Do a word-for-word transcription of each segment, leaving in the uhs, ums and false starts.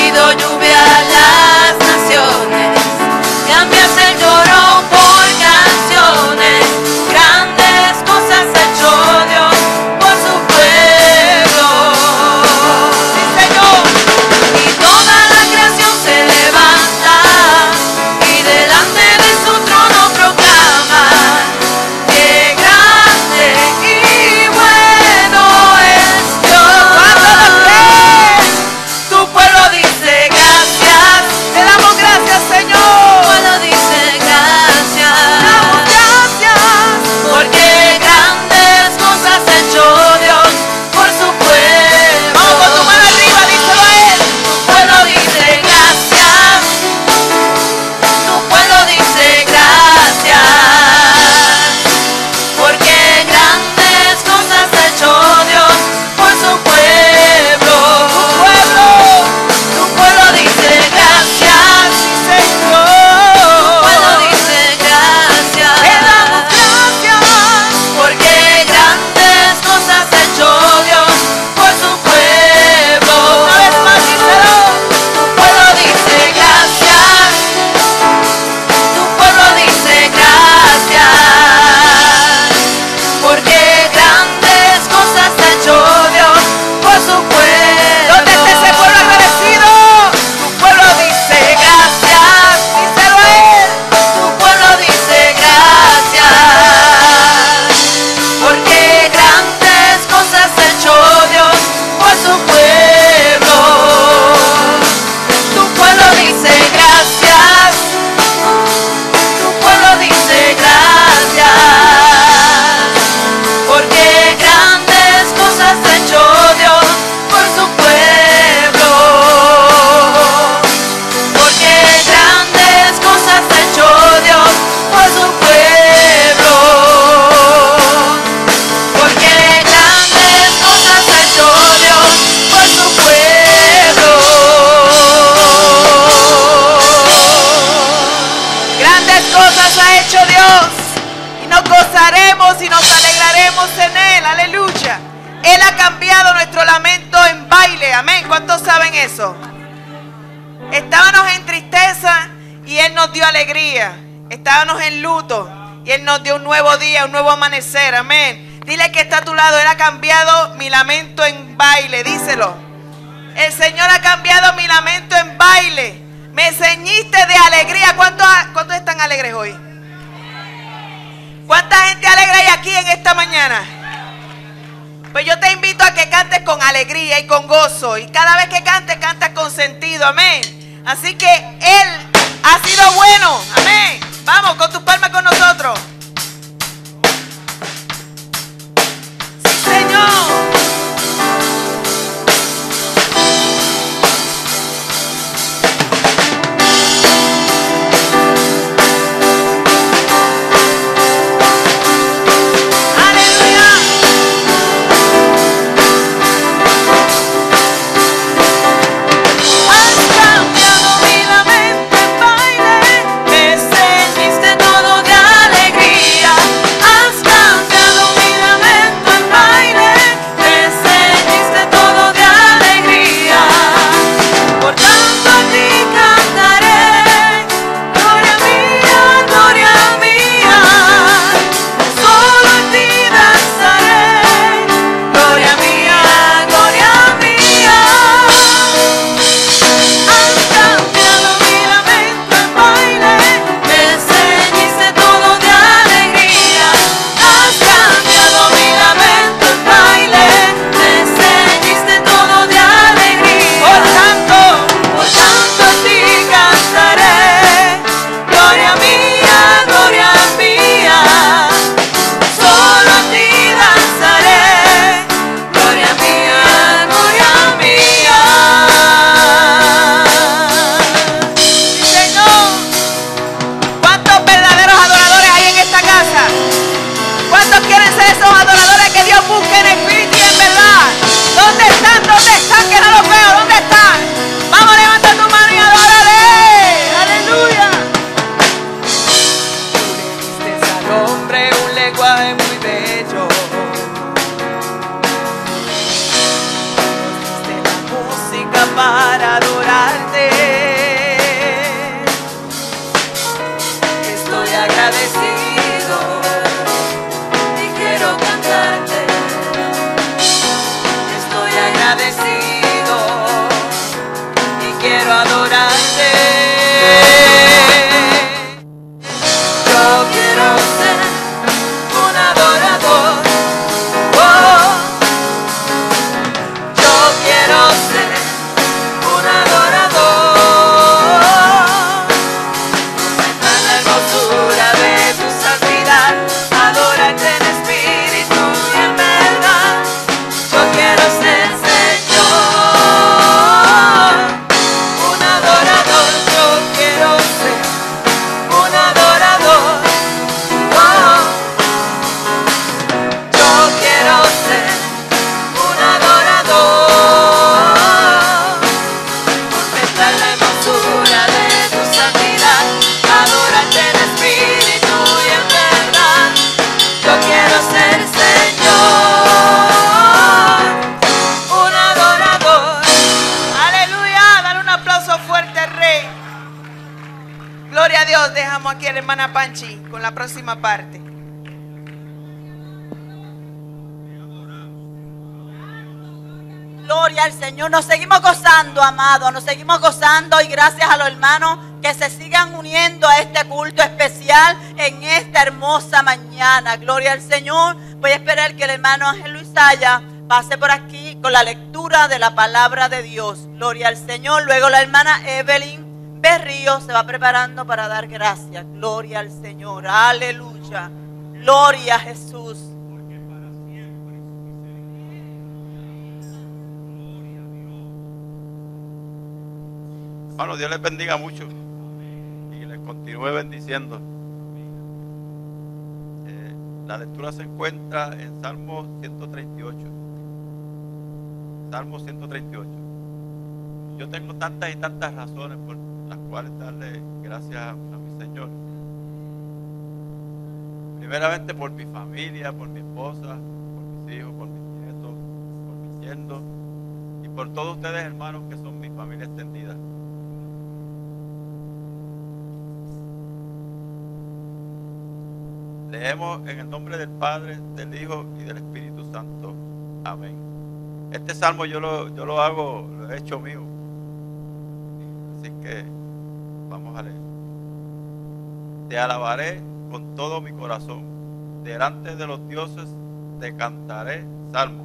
traído lluvia a las naciones, cambias el lloro por canciones, grandes cosas ha hecho Dios por su pueblo. Sí, Señor. Y toda la creación se levanta y delante de su trono proclama que grande y bueno es Dios. Tu pueblo dice gracias, Te damos gracias, tu Señor. pueblo dice gracias, Damos gracias. porque grandes cosas ha hecho Dios por su pueblo. Vamos con tu mano arriba, díselo a Él. Tu pueblo dice gracias, tu pueblo dice gracias, porque grandes cosas ha hecho Dios por su pueblo. Tu pueblo, Tu pueblo dice gracias, sí, Señor. tu pueblo dice gracias, Te damos gracias. porque grandes cosas ha hecho Dios por su pueblo. Una vez más, díselo. Tu pueblo dice gracias, tu pueblo dice gracias, porque grandes cosas ha hecho Dios por su pueblo. ¿Dónde está ese pueblo agradecido? Tu pueblo dice gracias. Díselo a Él. Tu pueblo dice gracias, porque grandes cosas ha hecho Dios por su pueblo. Tu pueblo dice gracias, tu pueblo dice gracias, porque grandes cosas ha hecho Dios por su pueblo. Porque grandes cosas ha hecho Dios por su pueblo. Porque grandes cosas ha hecho Dios por su pueblo. Grandes cosas ha hecho Dios y nos gozaremos y nos alegraremos en Él. Aleluya. Él ha cambiado nuestro lamento en baile. Amén. ¿Cuántos saben eso? Estábamos en tristeza y Él nos dio alegría. Estábamos en luto y Él nos dio un nuevo día, un nuevo amanecer. Amén. Dile que está a tu lado. Él ha cambiado mi lamento en baile. Díselo. El Señor ha cambiado mi lamento en baile. Me ceñiste de alegría. ¿Cuántos, cuántos están alegres hoy? ¿Cuánta gente alegre hay aquí en esta mañana? Pues yo te invito a que cantes con alegría y con gozo. Y cada vez que cantes, cantas con sentido. Amén. Así que Él ha sido bueno. Amén. Vamos, con tus palmas con nosotros. Sí, Señor. Aleluya. Has cambiado mi lamento en baile, me ceñiste todo de alegría. Has cambiado mi lamento en baile, me ceñiste todo de alegría. Por tanto a ti cantaré, gloria mía, gloria mía. Solo a ti danzaré, gloria mía, gloria mía. Has cambiado mi lamento en baile, me ceñiste todo de alegría. Has cambiado mi lamento en baile, me ceñiste todo de alegría. Por tanto, Por tanto a ti cantaré, gloria mía, gloria mía. Solo a ti danzaré, gloria mía, gloria mía. Señor, ¿cuántos verdaderos adoradores hay en esta casa? ¿Cuántos quieren ser esos adoradores que Dios busca en espíritu y en verdad? ¿Dónde están? ¿Dónde están? Que no los veo. ¿Dónde están? Vamos, levanta tu mano y adórale. Aleluya. Tú le diste al hombre un lenguaje muy bello. Nos diste la música para adorar. Dios. Dejamos aquí a la hermana Panchi con la próxima parte. Gloria al Señor. Nos seguimos gozando, amados. Nos seguimos gozando y gracias a los hermanos que se sigan uniendo a este culto especial en esta hermosa mañana. Gloria al Señor. Voy a esperar que el hermano Ángel Luis Saya pase por aquí con la lectura de la palabra de Dios. Gloria al Señor. Luego la hermana Evelyn Berrío se va preparando para dar gracias. Gloria al Señor. Aleluya. Gloria a Jesús. Hermano, Dios les bendiga mucho y les continúe bendiciendo. Eh, la lectura se encuentra en Salmo ciento treinta y ocho. Salmo ciento treinta y ocho. Yo tengo tantas y tantas razones por las cuales darle gracias a, a mi Señor. Primeramente por mi familia, por mi esposa, por mis hijos, por mis nietos, por mis yernos y por todos ustedes, hermanos, que son mi familia extendida. Leemos en el nombre del Padre, del Hijo y del Espíritu Santo. Amén. Este salmo yo lo, yo lo hago, lo he hecho mío. Así que vamos a leer. Te alabaré con todo mi corazón. Delante de los dioses te cantaré salmos.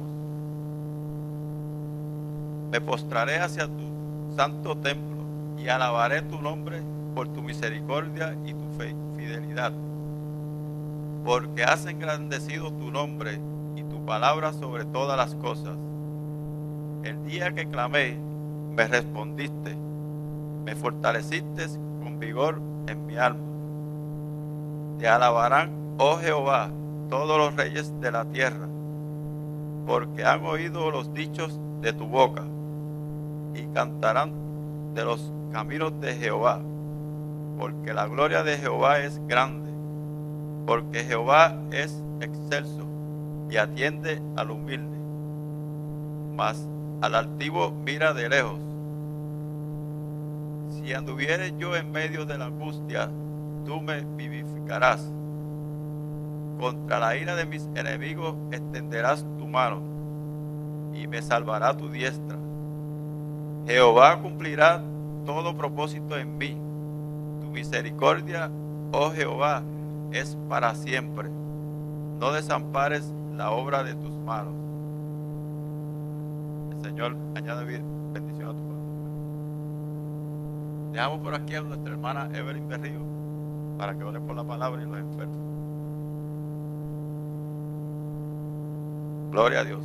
Me postraré hacia tu santo templo y alabaré tu nombre por tu misericordia y tu fe, fidelidad. Porque has engrandecido tu nombre y tu palabra sobre todas las cosas. El día que clamé, me respondiste, me fortaleciste con vigor en mi alma. Te alabarán, oh Jehová, todos los reyes de la tierra, porque han oído los dichos de tu boca, y cantarán de los caminos de Jehová, porque la gloria de Jehová es grande. Porque Jehová es excelso y atiende al humilde, mas al altivo mira de lejos. Si anduviere yo en medio de la angustia, tú me vivificarás. Contra la ira de mis enemigos extenderás tu mano y me salvará tu diestra. Jehová cumplirá todo propósito en mí. Tu misericordia, oh Jehová, es para siempre. No desampares la obra de tus manos. El Señor añade bendición a tu pueblo. Dejamos por aquí a nuestra hermana Evelyn Berrío para que ore por la palabra y los enfermos. Gloria a Dios.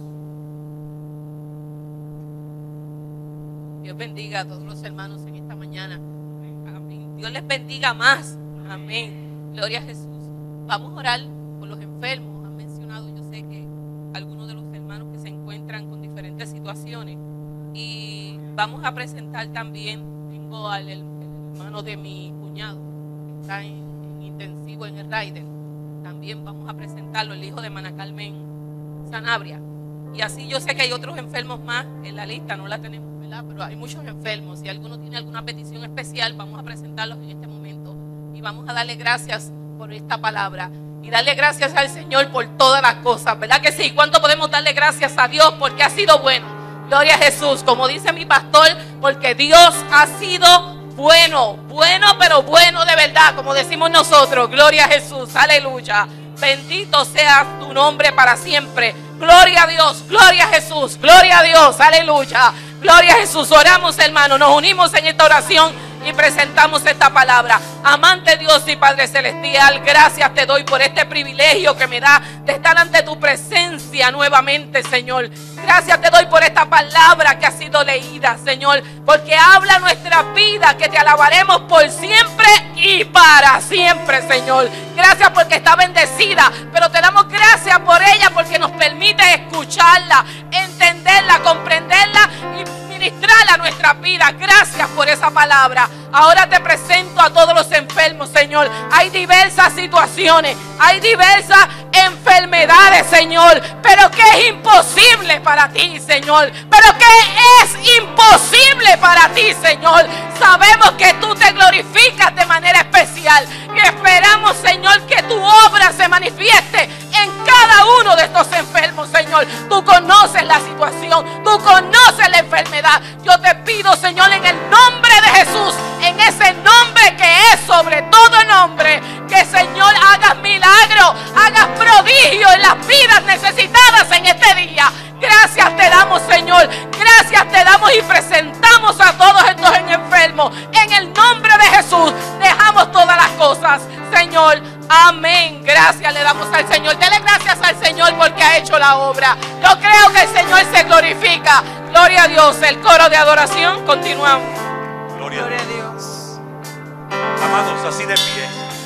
Dios bendiga a todos los hermanos en esta mañana. Amén. Dios les bendiga más. Amén. Gloria a Jesús. Vamos a orar por los enfermos. Han mencionado, yo sé que algunos de los hermanos que se encuentran con diferentes situaciones. Y vamos a presentar también, tengo al el, el hermano de mi cuñado, que está en, en intensivo en el Raiden. También vamos a presentarlo, el hijo de Mana Carmen Sanabria. Y así yo sé que hay otros enfermos más en la lista, no la tenemos, ¿verdad? Pero hay muchos enfermos. Si alguno tiene alguna petición especial, vamos a presentarlos en este momento. Y vamos a darle gracias por esta palabra y darle gracias al Señor por todas las cosas, ¿verdad que sí? ¿Cuánto podemos darle gracias a Dios porque ha sido bueno? Gloria a Jesús, como dice mi pastor, porque Dios ha sido bueno, bueno pero bueno de verdad, como decimos nosotros. Gloria a Jesús, aleluya. Bendito sea tu nombre para siempre. Gloria a Dios, gloria a Jesús, gloria a Dios, aleluya. Gloria a Jesús. Oramos, hermanos, nos unimos en esta oración y presentamos esta palabra. Amante Dios y Padre Celestial, gracias te doy por este privilegio que me da de estar ante tu presencia nuevamente, Señor. Gracias te doy por esta palabra que ha sido leída, Señor, porque habla nuestra vida, que te alabaremos por siempre y para siempre, Señor. Gracias porque está bendecida, pero te damos gracias por ella porque nos permite escucharla, entenderla, comprenderla y ministrarla a nuestra vida. Gracias por esa palabra. Ahora te presento a todos los enfermos, Señor. Hay diversas situaciones, hay diversas enfermedades, Señor, pero que es imposible para ti, Señor. Pero que es imposible para ti, Señor. Sabemos que tú te glorificas de manera especial. tú conoces la enfermedad. Yo te pido, Señor, en el nombre de Jesús, en ese nombre que es sobre todo nombre, que, Señor, hagas milagro, hagas prodigio en las vidas necesitadas en este día. Gracias te damos, Señor. Gracias te damos y presentamos a todos estos enfermos. En el nombre de Jesús dejamos todas las cosas, Señor. Amén. Gracias le damos al Señor. Dele gracias al Señor porque ha hecho la obra. Yo creo que el Señor se glorifica. Gloria a Dios. El coro de adoración. Continuamos. Gloria, Gloria a a Dios. Dios. Amados, así de pie,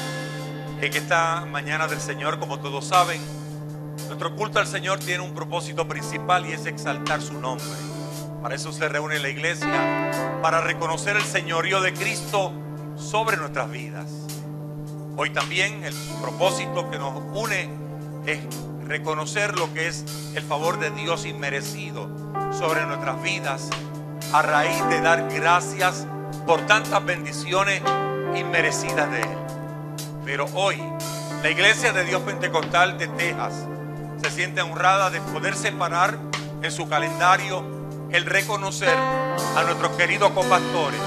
en esta mañana del Señor, como todos saben, nuestro culto al Señor tiene un propósito principal y es exaltar su nombre. Para eso se reúne la iglesia, para reconocer el señorío de Cristo sobre nuestras vidas. Hoy también el propósito que nos une es reconocer lo que es el favor de Dios inmerecido sobre nuestras vidas, a raíz de dar gracias por tantas bendiciones inmerecidas de Él. Pero hoy la Iglesia de Dios Pentecostal de Texas se siente honrada de poder separar en su calendario el reconocer a nuestros queridos compastores,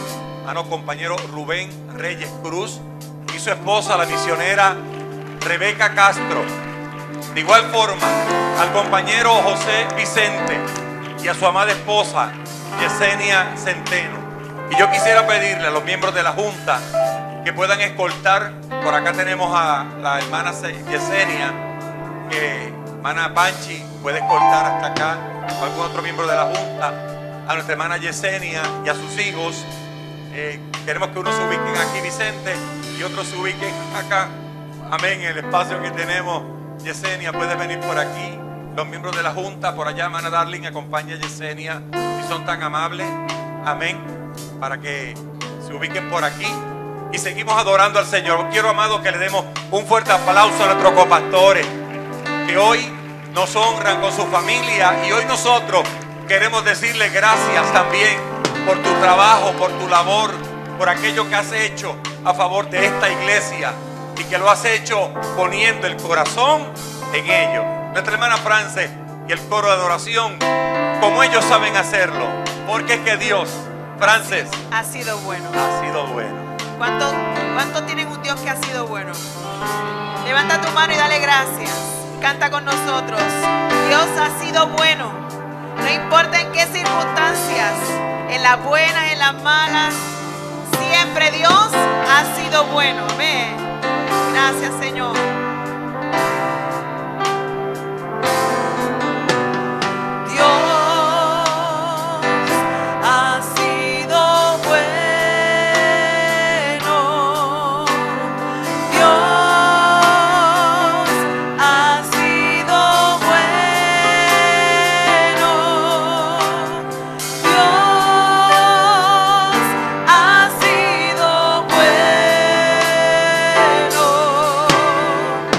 a nuestro compañero Rubén Reyes Cruz y su esposa, la misionera Rebeca Castro. De igual forma, al compañero José Vicente y a su amada esposa Yesenia Centeno. Y yo quisiera pedirle a los miembros de la Junta que puedan escoltar. Por acá tenemos a la hermana Yesenia, que hermana Panchi puede escoltar hasta acá, o algún otro miembro de la Junta, a nuestra hermana Yesenia y a sus hijos. Eh, queremos que unos se ubiquen aquí, Vicente, y otros se ubiquen acá. Amén, el espacio que tenemos. Yesenia, puede venir por aquí. Los miembros de la Junta, por allá, hermana Darling, acompaña a Yesenia, si son tan amables. Amén, para que se ubiquen por aquí. Y seguimos adorando al Señor. Quiero, amados, que le demos un fuerte aplauso a nuestros copastores, que hoy nos honran con su familia. Y hoy nosotros queremos decirle gracias también por tu trabajo, por tu labor, por aquello que has hecho a favor de esta iglesia, y que lo has hecho poniendo el corazón en ello. Nuestra hermana Frances y el coro de adoración, como ellos saben hacerlo, porque es que Dios, Frances, Ha sido bueno. ha sido bueno. ¿Cuánto, ¿Cuánto tienen un Dios que ha sido bueno? Levanta tu mano y dale gracias. Canta con nosotros. Dios ha sido bueno. No importa en qué circunstancias, en las buenas, en las malas, siempre Dios ha sido bueno. Amén. Gracias, Señor. Dios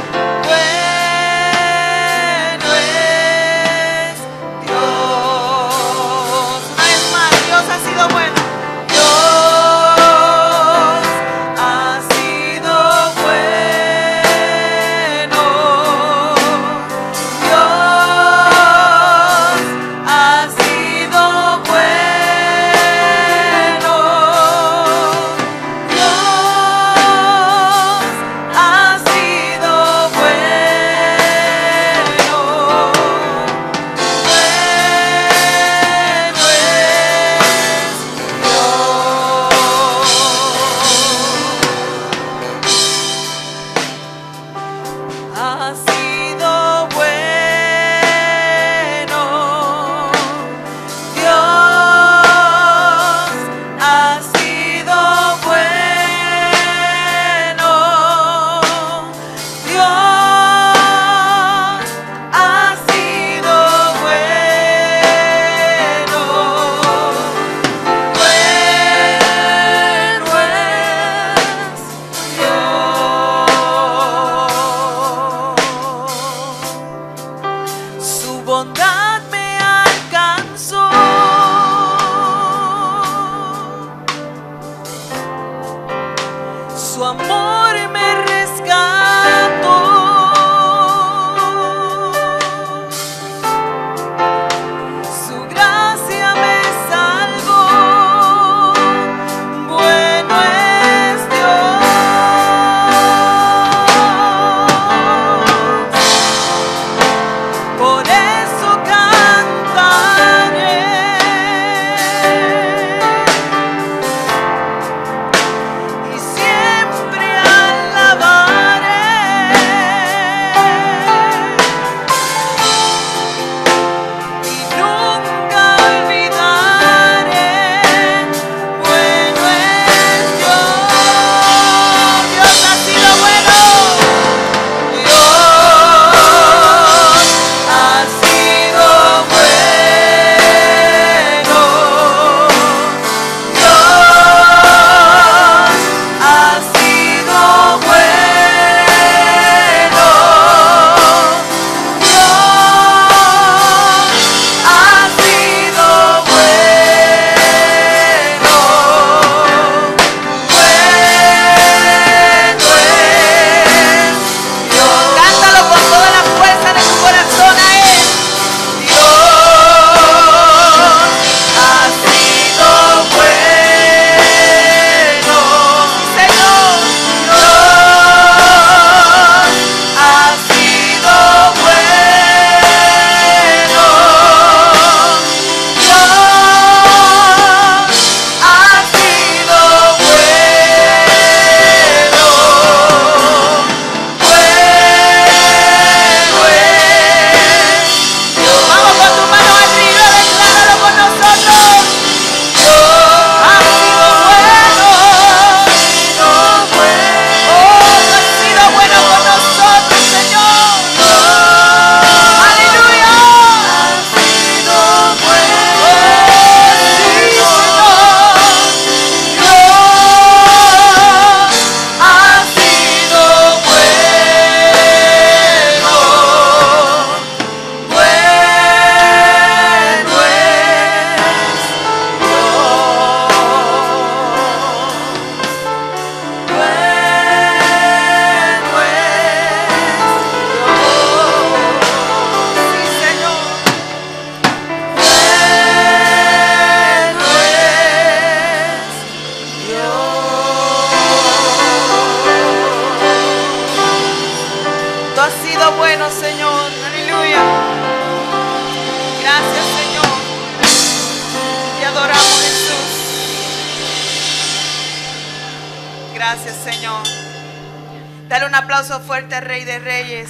Gracias, Señor. Dale un aplauso fuerte al Rey de Reyes.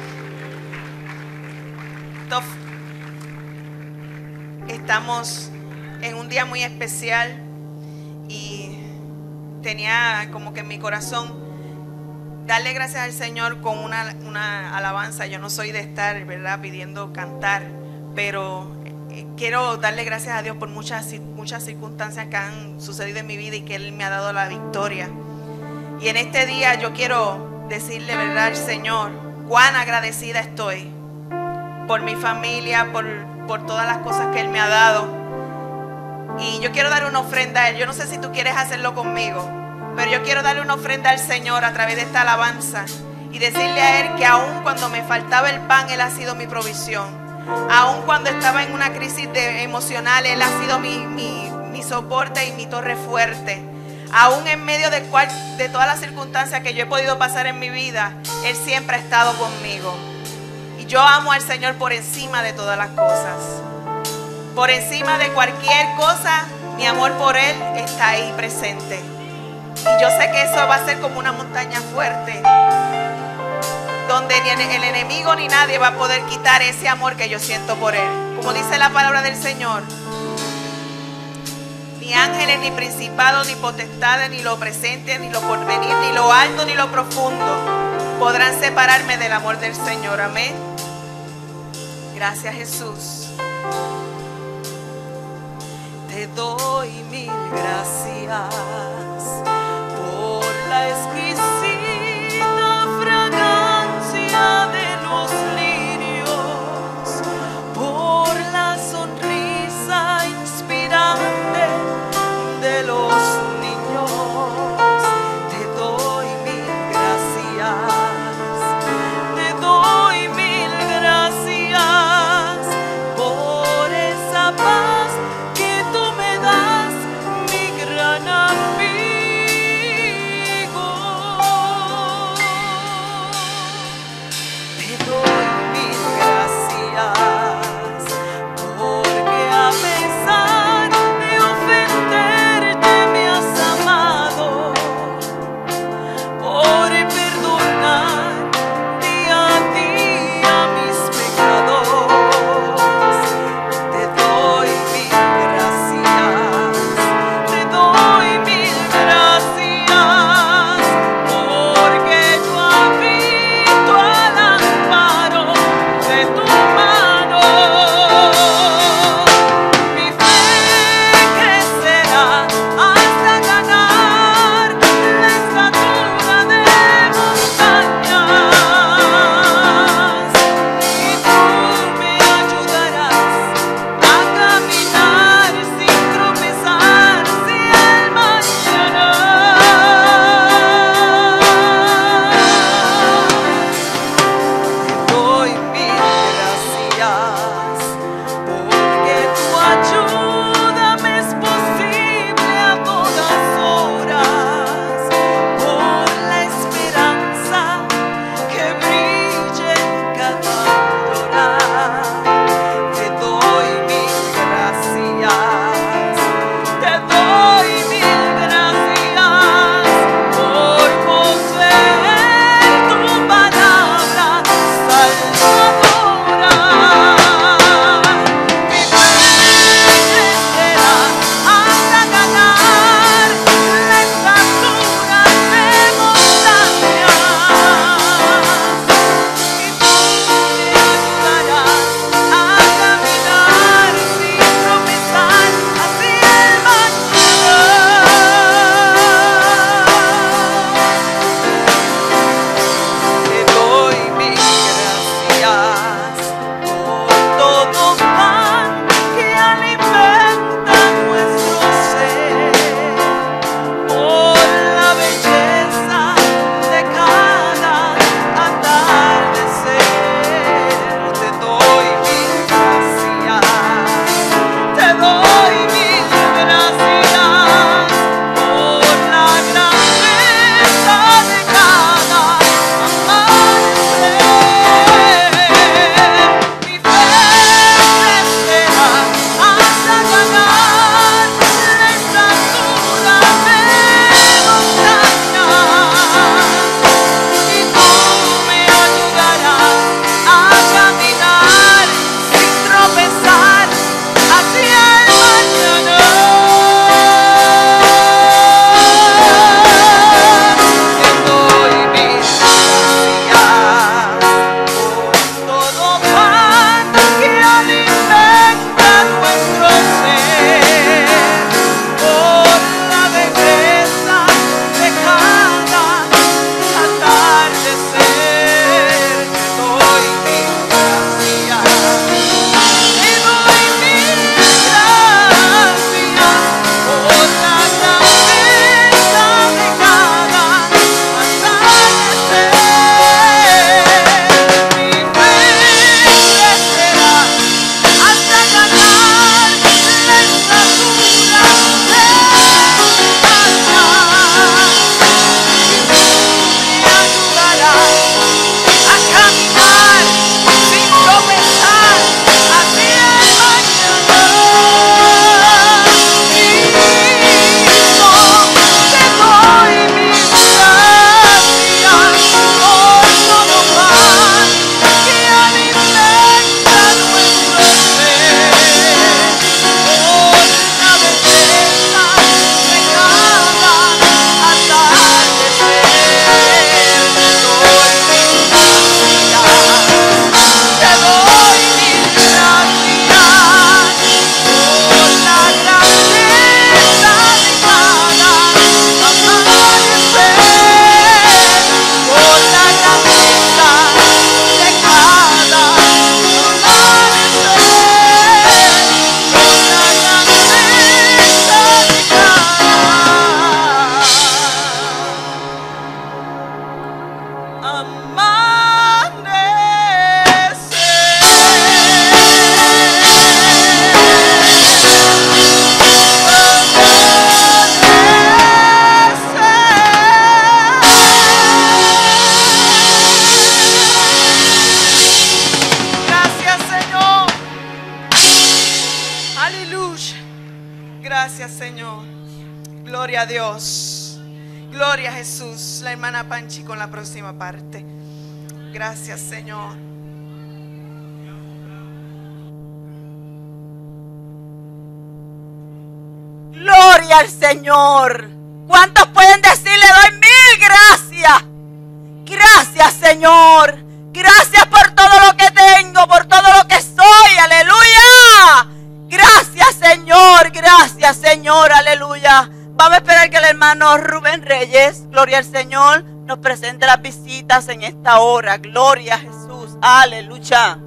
Estamos en un día muy especial y tenía como que en mi corazón darle gracias al Señor con una, una alabanza. Yo no soy de estar, ¿verdad?, pidiendo cantar, pero quiero darle gracias a Dios por muchas, muchas circunstancias que han sucedido en mi vida y que Él me ha dado la victoria. Y en este día yo quiero decirle, ¿verdad?, al Señor cuán agradecida estoy por mi familia, por, por todas las cosas que Él me ha dado. Y yo quiero dar una ofrenda a Él. Yo no sé si tú quieres hacerlo conmigo, pero yo quiero darle una ofrenda al Señor a través de esta alabanza y decirle a Él que aun cuando me faltaba el pan, Él ha sido mi provisión. Aun cuando estaba en una crisis de, emocional, Él ha sido mi, mi, mi soporte y mi torre fuerte. Aún en medio de, cual, de todas las circunstancias que yo he podido pasar en mi vida, Él siempre ha estado conmigo. Y yo amo al Señor por encima de todas las cosas. Por encima de cualquier cosa, mi amor por Él está ahí presente. Y yo sé que eso va a ser como una montaña fuerte, donde ni el enemigo ni nadie va a poder quitar ese amor que yo siento por Él. Como dice la palabra del Señor, ni ángeles, ni principados, ni potestades, ni lo presente, ni lo porvenir, ni lo alto, ni lo profundo podrán separarme del amor del Señor. Amén. Gracias, Jesús. Te doy mil gracias por la exquisita fragancia de los lirios, por la sonrisa inspirante de los niños. Te doy mil gracias, te doy mil gracias por esa paz que tú me das, mi Gloria a Dios. Gloria a Jesús. La hermana Panchi con la próxima parte. Gracias, Señor. Gloria al Señor. ¿Cuántos pueden decir, le doy mil gracias? Gracias, Señor. Gracias por todo lo que tengo, por todo lo que soy. Aleluya. Gracias, Señor. Gracias, Señor. Aleluya. Vamos a esperar que el hermano Rubén Reyes, gloria al Señor, nos presente las visitas en esta hora. Gloria a Jesús. Aleluya.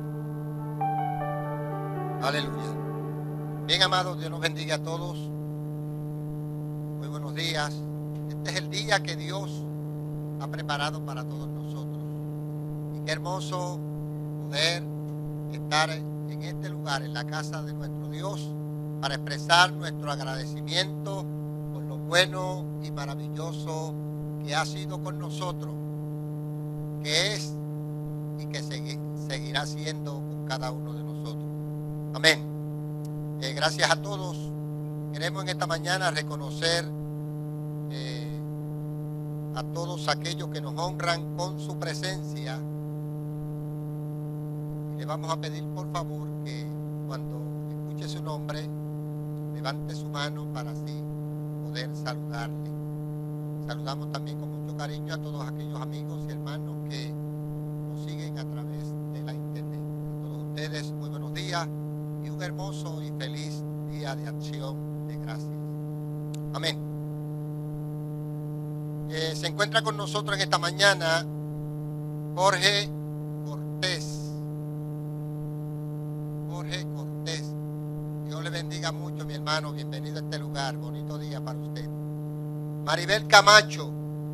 Aleluya. Bien, amados, Dios nos bendiga a todos. Muy buenos días. Este es el día que Dios ha preparado para todos nosotros. Y qué hermoso poder estar en este lugar, en la casa de nuestro Dios, para expresar nuestro agradecimiento por lo bueno y maravilloso que ha sido con nosotros, que es y que segui- seguirá siendo con cada uno de nosotros. Amén. Eh, gracias a todos. Queremos en esta mañana reconocer eh, a todos aquellos que nos honran con su presencia. Y le vamos a pedir por favor que cuando escuche su nombre, levante su mano para así poder saludarle. Saludamos también con mucho cariño a todos aquellos amigos y hermanos que nos siguen a través de la internet. A todos ustedes, muy buenos días y un hermoso y feliz día de acción de gracias. Amén. Eh, se encuentra con nosotros en esta mañana Jorge Cortés. Jorge Cortés. Dios le bendiga mucho, mi hermano. Bienvenido a este lugar. Bonito día para usted. Maribel Camacho.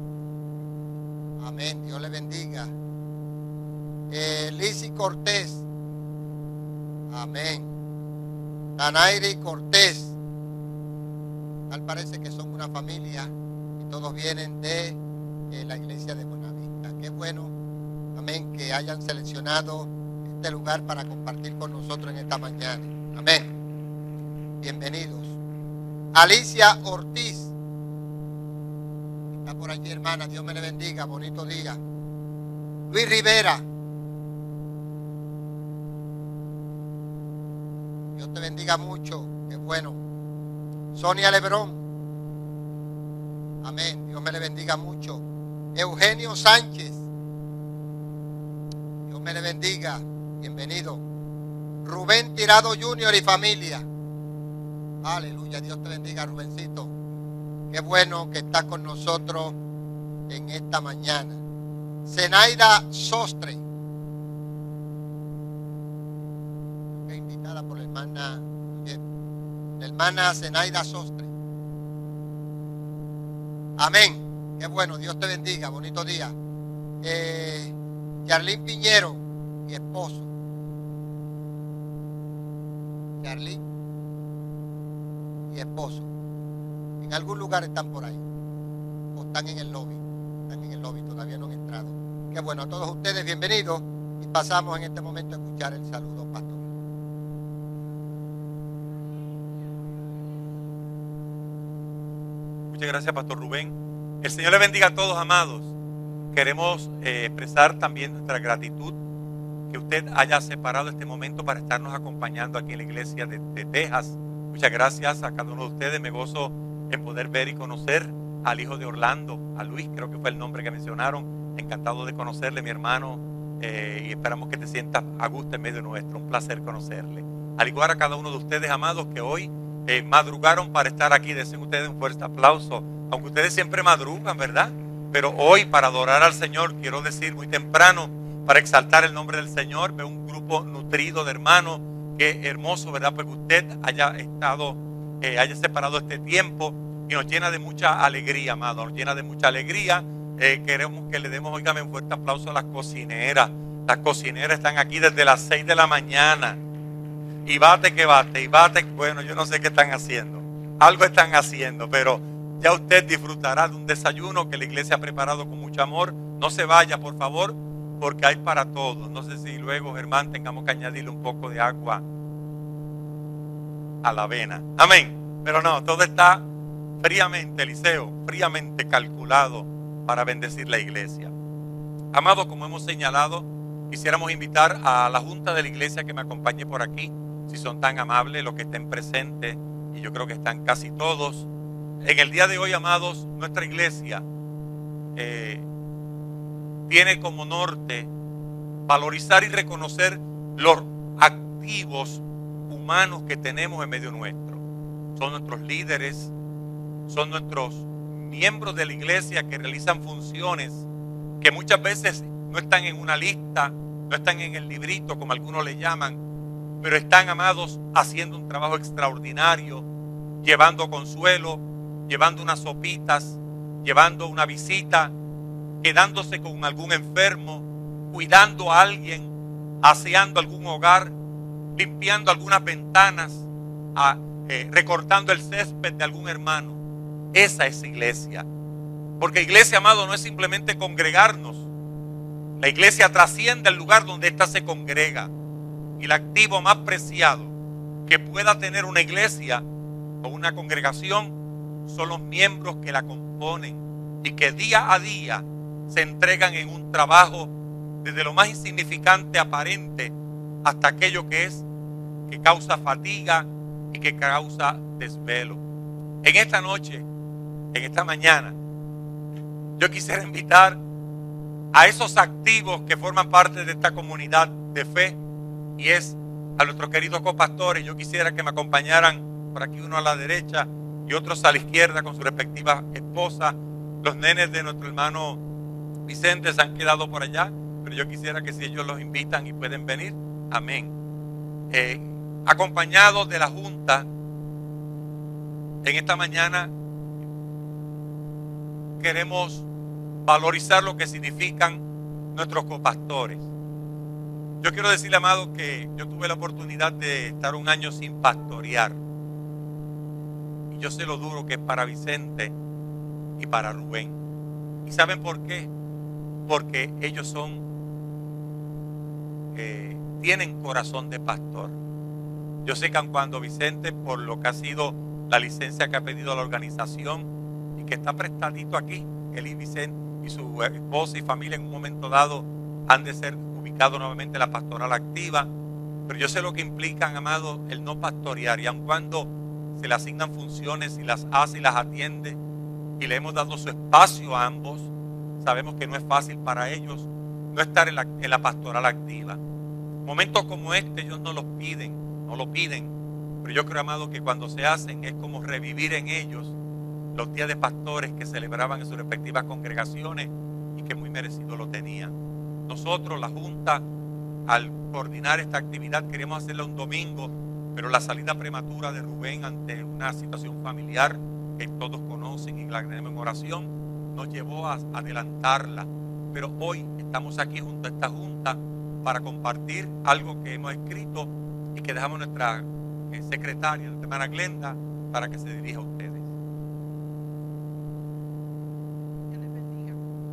Amén. Dios le bendiga. Eh, Lizzy Cortés. Amén. Tanairi Cortés. Tal parece que son una familia y todos vienen de eh, la iglesia de Buenavista. Qué bueno, amén, que hayan seleccionado este lugar para compartir con nosotros en esta mañana. Amén. Bienvenidos. Alicia Ortiz. Está por allí, hermana. Dios me le bendiga. Bonito día. Luis Rivera. Dios te bendiga mucho. Qué bueno. Sonia Lebrón. Amén. Dios me le bendiga mucho. Eugenio Sánchez. Dios me le bendiga. Bienvenido. Rubén Tirado junior y familia. Aleluya. Dios te bendiga, Rubencito. Qué bueno que estás con nosotros en esta mañana. Zenaida Sostre. Invitada por la hermana, la hermana Zenaida Sostre. Amén. Qué bueno, Dios te bendiga. Bonito día. Eh, Yarlín Piñero, mi esposo. Yarlín y esposo. En algún lugar están por ahí. O están en el lobby. Están en el lobby, todavía no han entrado. Qué bueno, a todos ustedes bienvenidos. Y pasamos en este momento a escuchar el saludo pastoral. Muchas gracias, Pastor Rubén. El Señor le bendiga a todos, amados. Queremos eh, expresar también nuestra gratitud que usted haya separado este momento para estarnos acompañando aquí en la iglesia de, de Texas. Muchas gracias a cada uno de ustedes. Me gozo en poder ver y conocer al hijo de Orlando, a Luis, creo que fue el nombre que mencionaron. Encantado de conocerle, mi hermano, eh, y esperamos que te sientas a gusto en medio nuestro. Un placer conocerle. Al igual a cada uno de ustedes, amados, que hoy Eh, madrugaron para estar aquí. Desen ustedes un fuerte aplauso, aunque ustedes siempre madrugan, ¿verdad? Pero hoy, para adorar al Señor, quiero decir muy temprano, para exaltar el nombre del Señor. Veo un grupo nutrido de hermanos. Qué hermoso, ¿verdad? Pues que usted haya estado, eh, haya separado este tiempo y nos llena de mucha alegría, amado. Nos llena de mucha alegría. Eh, queremos que le demos, oígame, un fuerte aplauso a las cocineras. Las cocineras están aquí desde las seis de la mañana. Y bate que bate, y bate, bueno, yo no sé qué están haciendo. Algo están haciendo, pero ya usted disfrutará de un desayuno que la iglesia ha preparado con mucho amor. No se vaya, por favor, porque hay para todos. No sé si luego, Germán, tengamos que añadirle un poco de agua a la avena. Amén. Pero no, todo está fríamente, Eliseo, fríamente calculado para bendecir la iglesia. Amados, como hemos señalado, quisiéramos invitar a la junta de la iglesia que me acompañe por aquí, si son tan amables, los que estén presentes, y yo creo que están casi todos. En el día de hoy, amados, nuestra iglesia eh, tiene como norte valorizar y reconocer los activos humanos que tenemos en medio nuestro. Son nuestros líderes, son nuestros miembros de la iglesia que realizan funciones que muchas veces no están en una lista, no están en el librito como algunos le llaman, pero están, amados, haciendo un trabajo extraordinario, llevando consuelo, llevando unas sopitas, llevando una visita, quedándose con algún enfermo, cuidando a alguien, aseando algún hogar, limpiando algunas ventanas, a, eh, recortando el césped de algún hermano. Esa es iglesia. Porque iglesia, amado, no es simplemente congregarnos. La iglesia trasciende el lugar donde ésta se congrega. Y el activo más preciado que pueda tener una iglesia o una congregación son los miembros que la componen y que día a día se entregan en un trabajo desde lo más insignificante aparente hasta aquello que es que causa fatiga y que causa desvelo. En esta noche, en esta mañana, yo quisiera invitar a esos activos que forman parte de esta comunidad de fe, y es a nuestros queridos copastores. Yo quisiera que me acompañaran por aquí, uno a la derecha y otros a la izquierda con su respectiva esposa. Los nenes de nuestro hermano Vicente se han quedado por allá, pero yo quisiera que si ellos los invitan y pueden venir, amén. Eh, acompañados de la junta, en esta mañana queremos valorizar lo que significan nuestros copastores. Yo quiero decirle, amado, que yo tuve la oportunidad de estar un año sin pastorear. Y yo sé lo duro que es para Vicente y para Rubén. ¿Y saben por qué? Porque ellos son, eh, tienen corazón de pastor. Yo sé que cuando Vicente, por lo que ha sido la licencia que ha pedido la organización y que está prestadito aquí, él y Vicente y su esposa y familia en un momento dado han de ser ubicados nuevamente en la pastoral activa, pero yo sé lo que implican, amado, el no pastorear, y aun cuando se le asignan funciones y las hace y las atiende y le hemos dado su espacio a ambos, sabemos que no es fácil para ellos no estar en la, en la pastoral activa. Momentos como este ellos no los piden, no lo piden, pero yo creo, amado, que cuando se hacen es como revivir en ellos los días de pastores que celebraban en sus respectivas congregaciones y que muy merecido lo tenían. Nosotros, la Junta, al coordinar esta actividad, queríamos hacerla un domingo, pero la salida prematura de Rubén ante una situación familiar que todos conocen y la tenemos en oración, nos llevó a adelantarla. Pero hoy estamos aquí junto a esta Junta para compartir algo que hemos escrito y que dejamos a nuestra eh, secretaria, nuestra hermana Glenda, para que se dirija a ustedes. Dios les bendiga.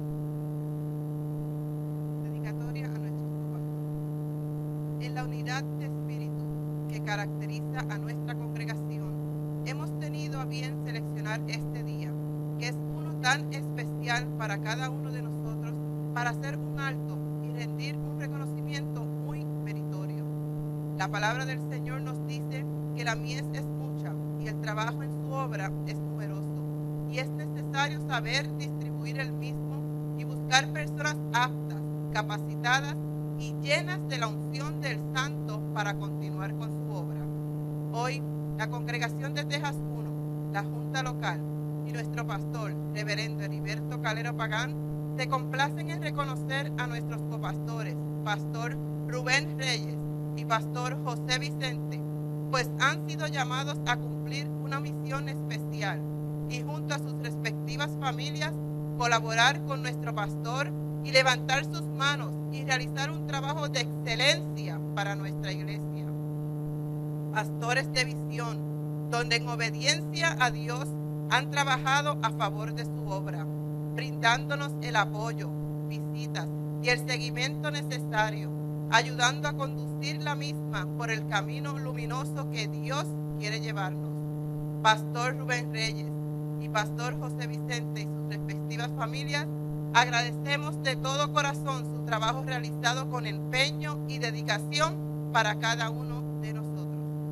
Dedicatoria a nuestros copastores. En la unidad de espíritu que caracteriza a nuestra congregación, hemos tenido a bien seleccionar este día, que es uno tan especial para cada uno de nosotros, para hacer un alto y rendir un reconocimiento muy meritorio. La palabra del Señor nos dice que la mies es mucha y el trabajo en su obra es numeroso, y es necesario saber distribuir el mismo y buscar personas aptas, capacitadas y llenas de la unción del Santo para continuar con su obra. Hoy, la congregación de Texas uno, la Junta Local y nuestro pastor, reverendo Heriberto Calero Pagán, se complacen en reconocer a nuestros copastores, pastor Rubén Reyes y pastor José Vicente, pues han sido llamados a cumplir una misión especial y junto a sus respectivas familias colaborar con nuestro pastor y levantar sus manos y realizar un trabajo de excelencia para nuestra iglesia. Pastores de visión, donde en obediencia a Dios han trabajado a favor de su obra, brindándonos el apoyo, visitas y el seguimiento necesario, ayudando a conducir la misma por el camino luminoso que Dios quiere llevarnos. Pastor Rubén Reyes y Pastor José Vicente y sus respectivas familias, agradecemos de todo corazón su trabajo realizado con empeño y dedicación para cada uno de nosotros.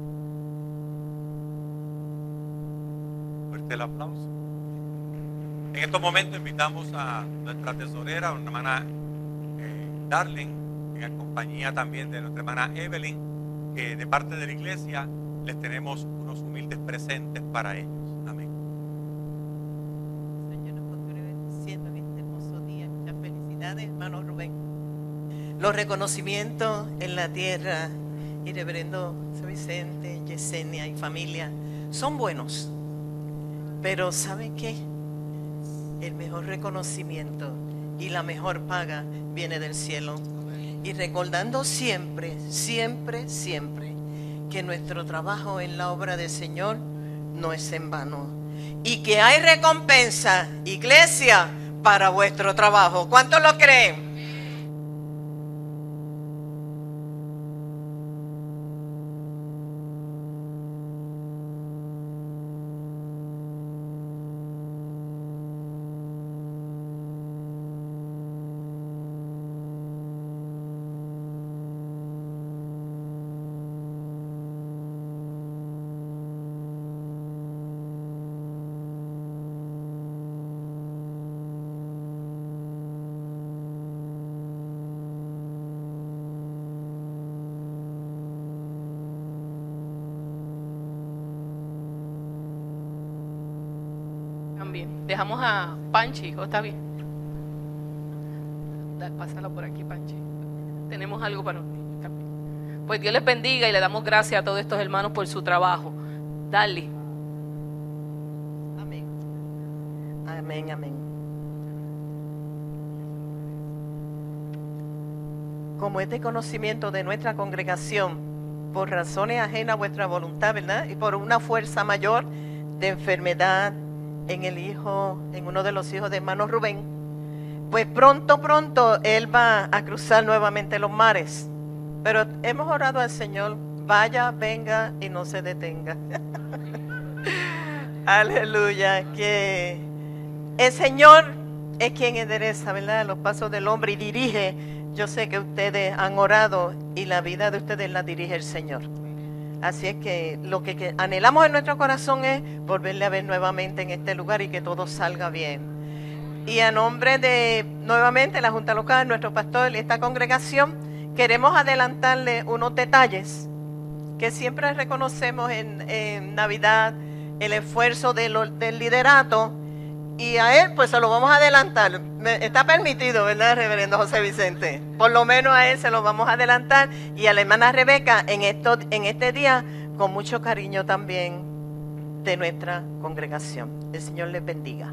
Fuerte el aplauso. En estos momentos invitamos a nuestra tesorera, nuestra hermana eh, Darlene, en compañía también de nuestra hermana Evelyn, que de parte de la iglesia les tenemos unos humildes presentes para ellos. Amén. Señor nos continúe bendiciendo en este hermoso día. Muchas felicidades, hermano Rubén. Los reconocimientos en la tierra y reverendo San Vicente, Yesenia y familia son buenos, pero ¿saben qué? El mejor reconocimiento y la mejor paga viene del cielo. Y recordando siempre, siempre, siempre que nuestro trabajo en la obra del Señor no es en vano. Y que hay recompensa, iglesia, para vuestro trabajo. ¿Cuántos lo creen? También. Dejamos a Panchi, ¿o está bien? Da- Pásalo por aquí, Panchi. Tenemos algo para los niños también. Pues Dios les bendiga y le damos gracias a todos estos hermanos por su trabajo. Dale. Amén. Amén, amén. Como este conocimiento de nuestra congregación, por razones ajenas a vuestra voluntad, ¿verdad? Y por una fuerza mayor de enfermedad en el hijo, en uno de los hijos de hermano Rubén, pues pronto, pronto él va a cruzar nuevamente los mares. Pero hemos orado al Señor, vaya, venga y no se detenga. Aleluya, que el Señor es quien endereza, ¿verdad?, los pasos del hombre y dirige. Yo sé que ustedes han orado y la vida de ustedes la dirige el Señor. Así es que lo que, que anhelamos en nuestro corazón es volverle a ver nuevamente en este lugar y que todo salga bien. Y a nombre de, nuevamente, la Junta Local, nuestro pastor y esta congregación, queremos adelantarle unos detalles que siempre reconocemos en, en Navidad, el esfuerzo de lo, del liderato, y a él pues se lo vamos a adelantar. Me- Está permitido, ¿verdad, reverendo José Vicente? Por lo menos a él se lo vamos a adelantar, y a la hermana Rebeca en, esto, en este día, con mucho cariño también de nuestra congregación. El Señor les bendiga.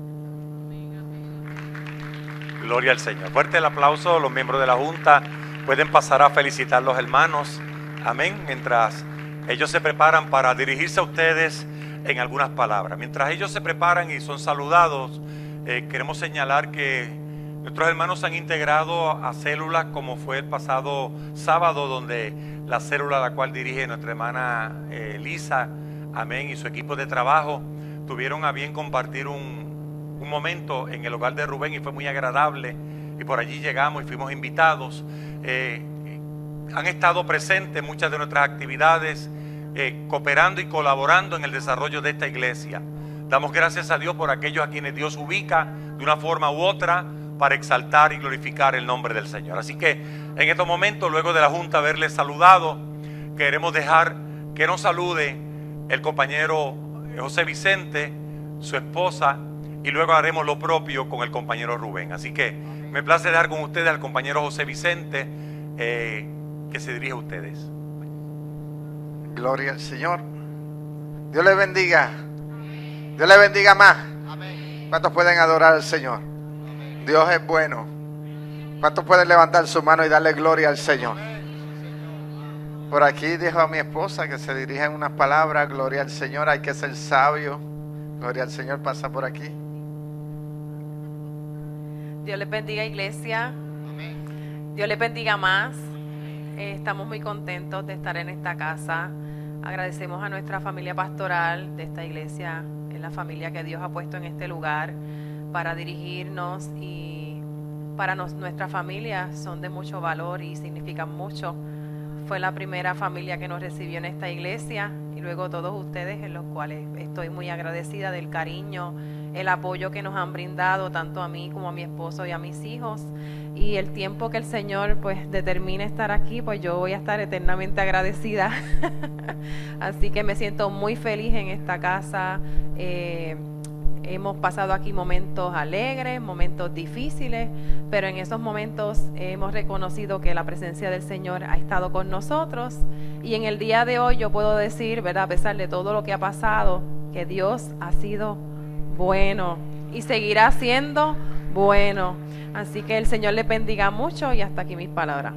Gloria al Señor. Fuerte el aplauso. Los miembros de la Junta pueden pasar a felicitar a los hermanos. Amén. Mientras ellos se preparan para dirigirse a ustedes en algunas palabras. Mientras ellos se preparan y son saludados, eh, queremos señalar que nuestros hermanos se han integrado a células como fue el pasado sábado, donde la célula a la cual dirige nuestra hermana eh, Lisa, amén, y su equipo de trabajo tuvieron a bien compartir un, un momento en el hogar de Rubén, y fue muy agradable, y por allí llegamos y fuimos invitados. Eh, han estado presentes en muchas de nuestras actividades, eh, cooperando y colaborando en el desarrollo de esta iglesia. Damos gracias a Dios por aquellos a quienes Dios ubica de una forma u otra para exaltar y glorificar el nombre del Señor. Así que en estos momentos, luego de la Junta haberles saludado, queremos dejar que nos salude el compañero José Vicente, su esposa, y luego haremos lo propio con el compañero Rubén. Así que me place dejar con ustedes al compañero José Vicente, eh, que se dirige a ustedes. Gloria al Señor. Dios les bendiga. Dios les bendiga más. ¿Cuántos pueden adorar al Señor? Dios es bueno. ¿Cuántos pueden levantar su mano y darle gloria al Señor? Por aquí dijo a mi esposa que se dirigen unas palabras. Gloria al Señor. Hay que ser sabio. Gloria al Señor. Pasa por aquí. Dios les bendiga, iglesia. Dios les bendiga más. Eh, estamos muy contentos de estar en esta casa. Agradecemos a nuestra familia pastoral de esta iglesia es la familia que Dios ha puesto en este lugar para dirigirnos, y para nos, nuestra familia son de mucho valor y significan mucho. Fue la primera familia que nos recibió en esta iglesia, y luego todos ustedes, en los cuales estoy muy agradecida del cariño, el apoyo que nos han brindado tanto a mí como a mi esposo y a mis hijos, y el tiempo que el Señor pues determine estar aquí, pues yo voy a estar eternamente agradecida. Así que me siento muy feliz en esta casa. Eh, hemos pasado aquí momentos alegres, momentos difíciles, pero en esos momentos hemos reconocido que la presencia del Señor ha estado con nosotros, y en el día de hoy yo puedo decir, ¿verdad?, a pesar de todo lo que ha pasado, que Dios ha sido bueno y seguirá siendo bueno. Así que el Señor les bendiga mucho, y hasta aquí mis palabras.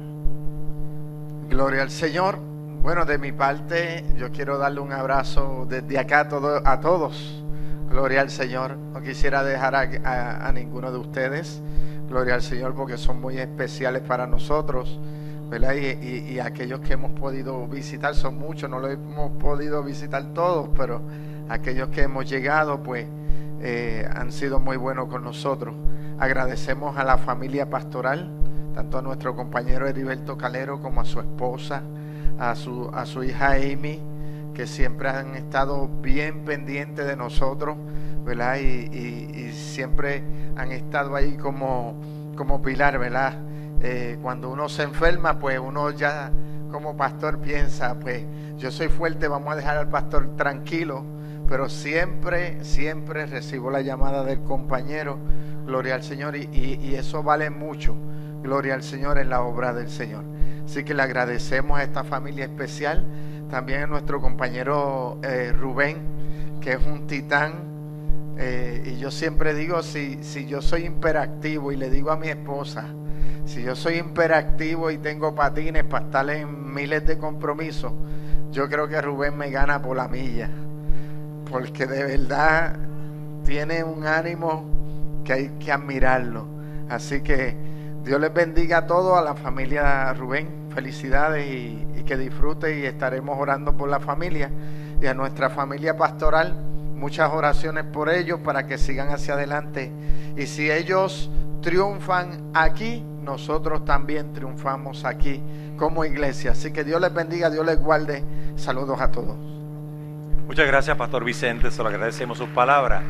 Gloria al Señor. Bueno, de mi parte, yo quiero darle un abrazo desde acá a, todo, a todos. Gloria al Señor. No quisiera dejar a, a, a ninguno de ustedes. Gloria al Señor, porque son muy especiales para nosotros, ¿verdad? Y, y, y aquellos que hemos podido visitar, son muchos, no lo hemos podido visitar todos, pero aquellos que hemos llegado, pues eh, han sido muy buenos con nosotros. Agradecemos a la familia pastoral, tanto a nuestro compañero Heriberto Calero como a su esposa, a su, a su hija Amy, que siempre han estado bien pendientes de nosotros, ¿verdad? Y, y, y siempre han estado ahí como, como pilar, ¿verdad? Eh, cuando uno se enferma, pues uno ya como pastor piensa, pues yo soy fuerte, vamos a dejar al pastor tranquilo, pero siempre, siempre recibo la llamada del compañero. Gloria al Señor, y, y, y eso vale mucho. Gloria al Señor en la obra del Señor. Así que le agradecemos a esta familia especial, también a nuestro compañero eh, Rubén, que es un titán. Eh, y yo siempre digo, si, si yo soy hiperactivo, y le digo a mi esposa, si yo soy hiperactivo y tengo patines para estar en miles de compromisos, yo creo que Rubén me gana por la milla, porque de verdad tiene un ánimo que hay que admirarlo. Así que Dios les bendiga a todos, a la familia Rubén, felicidades, y, y que disfrute, y estaremos orando por la familia, y a nuestra familia pastoral, muchas oraciones por ellos para que sigan hacia adelante, y si ellos triunfan aquí, nosotros también triunfamos aquí como iglesia. Así que Dios les bendiga, Dios les guarde. Saludos a todos. Muchas gracias, Pastor Vicente, se lo agradecemos sus palabras.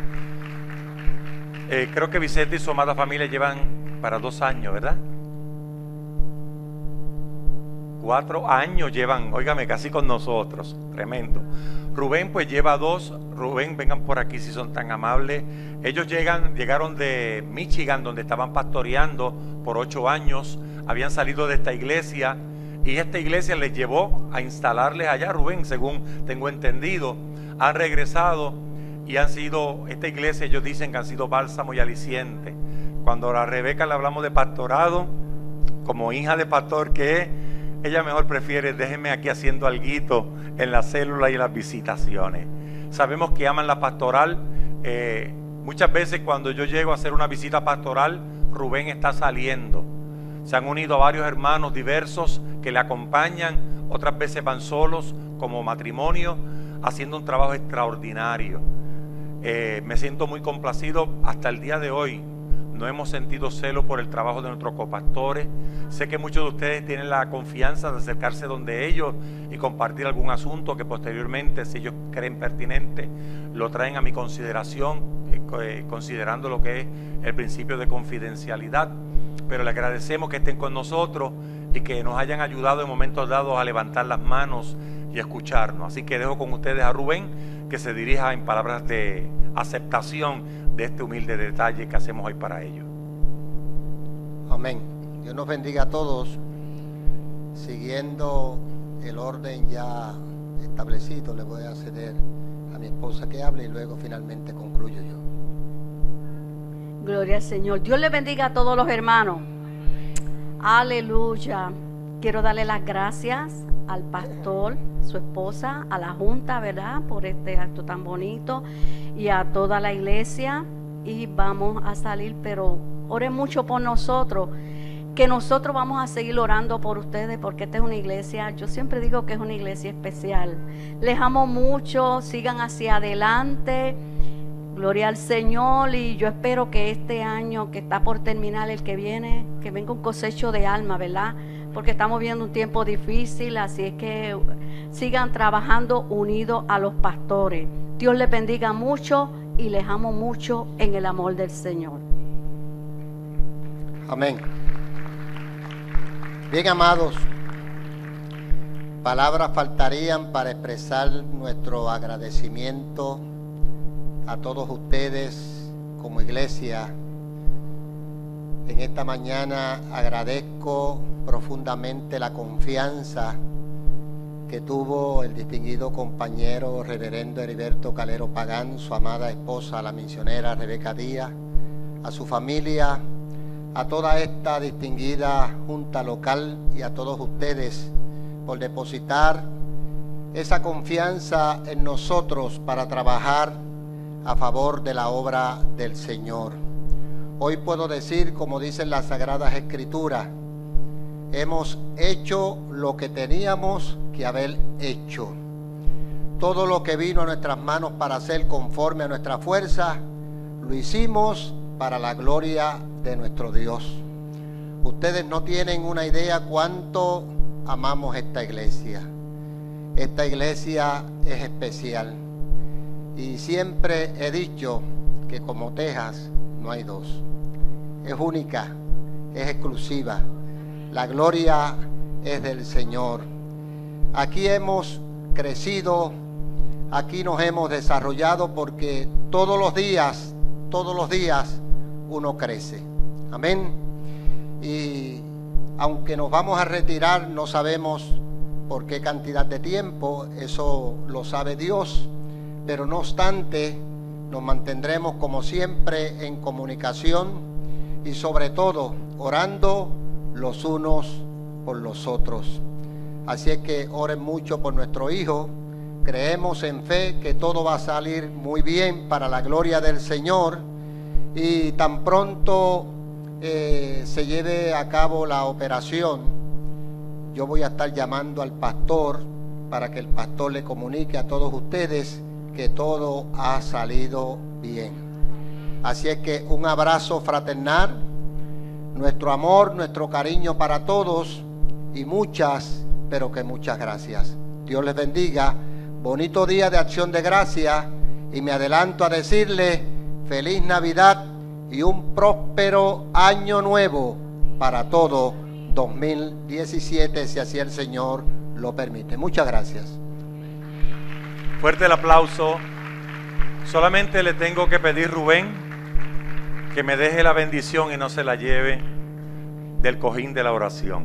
Eh, creo que Vicente y su amada familia llevan para dos años, ¿verdad? Cuatro años llevan, óigame, casi con nosotros, tremendo. Rubén pues lleva dos. Rubén, vengan por aquí si son tan amables. Ellos llegan, llegaron de Michigan, donde estaban pastoreando por ocho años, habían salido de esta iglesia, y esta iglesia les llevó a instalarles allá, Rubén, según tengo entendido. Han regresado y han sido, esta iglesia, ellos dicen que han sido bálsamo y aliciente. Cuando a Rebeca le hablamos de pastorado, como hija de pastor que es, ella mejor prefiere, déjenme aquí haciendo alguito en la célula y en las visitaciones. Sabemos que aman la pastoral. Eh, muchas veces cuando yo llego a hacer una visita pastoral, Rubén está saliendo. Se han unido a varios hermanos diversos que le acompañan, otras veces van solos como matrimonio, haciendo un trabajo extraordinario. Eh, me siento muy complacido hasta el día de hoy. No hemos sentido celo por el trabajo de nuestros copastores. Sé que muchos de ustedes tienen la confianza de acercarse donde ellos y compartir algún asunto que posteriormente, si ellos creen pertinente, lo traen a mi consideración, eh, considerando lo que es el principio de confidencialidad. Pero le agradecemos que estén con nosotros y que nos hayan ayudado en momentos dados a levantar las manos y escucharnos. Así que dejo con ustedes a Rubén, que se dirija en palabras de aceptación de este humilde detalle que hacemos hoy para ellos. Amén. Dios nos bendiga a todos. Siguiendo el orden ya establecido, le voy a ceder a mi esposa que hable y luego finalmente concluyo yo. Gloria al Señor. Dios le bendiga a todos los hermanos. Aleluya. Quiero darle las gracias al pastor, su esposa, a la junta, ¿verdad?, por este acto tan bonito, y a toda la iglesia. Y vamos a salir, pero oren mucho por nosotros, que nosotros vamos a seguir orando por ustedes, porque esta es una iglesia, yo siempre digo que es una iglesia especial. Les amo mucho, sigan hacia adelante. Gloria al Señor, y yo espero que este año que está por terminar, el que viene, que venga un cosecho de alma, ¿verdad? Porque estamos viendo un tiempo difícil, así es que sigan trabajando unidos a los pastores. Dios les bendiga mucho y les amo mucho en el amor del Señor. Amén. Bien, amados, palabras faltarían para expresar nuestro agradecimiento a todos ustedes como iglesia. En esta mañana agradezco profundamente la confianza que tuvo el distinguido compañero reverendo Heriberto Calero Pagán, su amada esposa, la misionera Rebeca Díaz, a su familia, a toda esta distinguida junta local y a todos ustedes por depositar esa confianza en nosotros para trabajar a favor de la obra del Señor. Hoy puedo decir, como dicen las Sagradas Escrituras, hemos hecho lo que teníamos que haber hecho. Todo lo que vino a nuestras manos para hacer conforme a nuestra fuerza, lo hicimos para la gloria de nuestro Dios. Ustedes no tienen una idea cuánto amamos esta iglesia. Esta iglesia es especial. Y siempre he dicho que como Texas no hay dos. Es única, es exclusiva. La gloria es del Señor. Aquí hemos crecido, aquí nos hemos desarrollado porque todos los días, todos los días uno crece. Amén. Y aunque nos vamos a retirar, no sabemos por qué cantidad de tiempo, eso lo sabe Dios. Pero no obstante, nos mantendremos como siempre en comunicación y sobre todo orando los unos por los otros. Así es que oren mucho por nuestro hijo. Creemos en fe que todo va a salir muy bien para la gloria del Señor, y tan pronto eh, se lleve a cabo la operación, yo voy a estar llamando al pastor para que el pastor le comunique a todos ustedes que todo ha salido bien. Así es que un abrazo fraternal, nuestro amor, nuestro cariño para todos y muchas, pero que muchas gracias. Dios les bendiga. Bonito día de Acción de Gracias, y me adelanto a decirles feliz Navidad y un próspero año nuevo para todo dos mil diecisiete, si así el Señor lo permite. Muchas gracias. Fuerte el aplauso. Solamente le tengo que pedir, Rubén, que me deje la bendición y no se la lleve del cojín de la oración.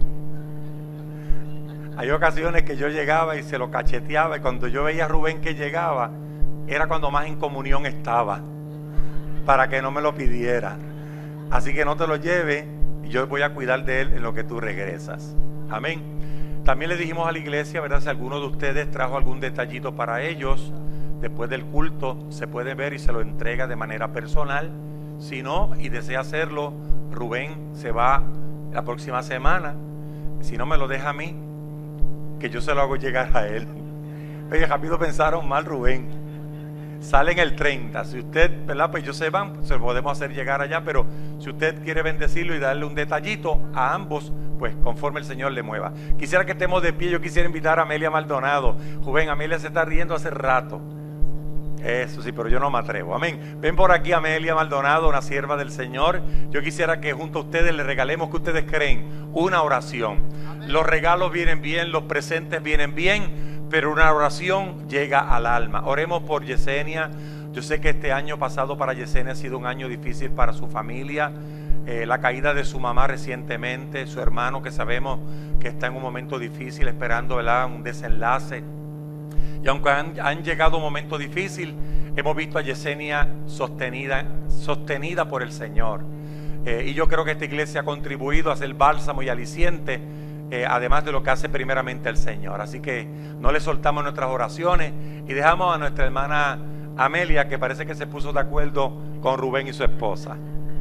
Hay ocasiones que yo llegaba y se lo cacheteaba, y cuando yo veía a Rubén que llegaba, era cuando más en comunión estaba, para que no me lo pidiera. Así que no te lo lleve, y yo voy a cuidar de él en lo que tú regresas. Amén. También le dijimos a la iglesia, ¿verdad? Si alguno de ustedes trajo algún detallito para ellos, después del culto se puede ver y se lo entrega de manera personal. Si no, y desea hacerlo, Rubén se va la próxima semana. Si no, me lo deja a mí, que yo se lo hago llegar a él. Oye, rápido pensaron mal, Rubén. Salen el treinta. Si usted, ¿verdad? Pues ellos se van, pues se lo podemos hacer llegar allá, pero si usted quiere bendecirlo y darle un detallito a ambos, pues conforme el Señor le mueva. Quisiera que estemos de pie. Yo quisiera invitar a Amelia Maldonado. Rubén, Amelia se está riendo hace rato. Eso sí, pero yo no me atrevo. Amén. Ven por aquí Amelia Maldonado, una sierva del Señor. Yo quisiera que junto a ustedes le regalemos, que ustedes creen, una oración. Amén. Los regalos vienen bien, los presentes vienen bien, pero una oración llega al alma. Oremos por Yesenia. Yo sé que este año pasado para Yesenia ha sido un año difícil para su familia. Eh, la caída de su mamá recientemente, su hermano, que sabemos que está en un momento difícil, esperando, ¿verdad?, un desenlace. Y aunque han, han llegado momentos difíciles, hemos visto a Yesenia sostenida, sostenida por el Señor. Eh, y yo creo que esta iglesia ha contribuido a ser bálsamo y aliciente, eh, además de lo que hace primeramente el Señor. Así que no le soltamos nuestras oraciones y dejamos a nuestra hermana Amelia, que parece que se puso de acuerdo con Rubén y su esposa.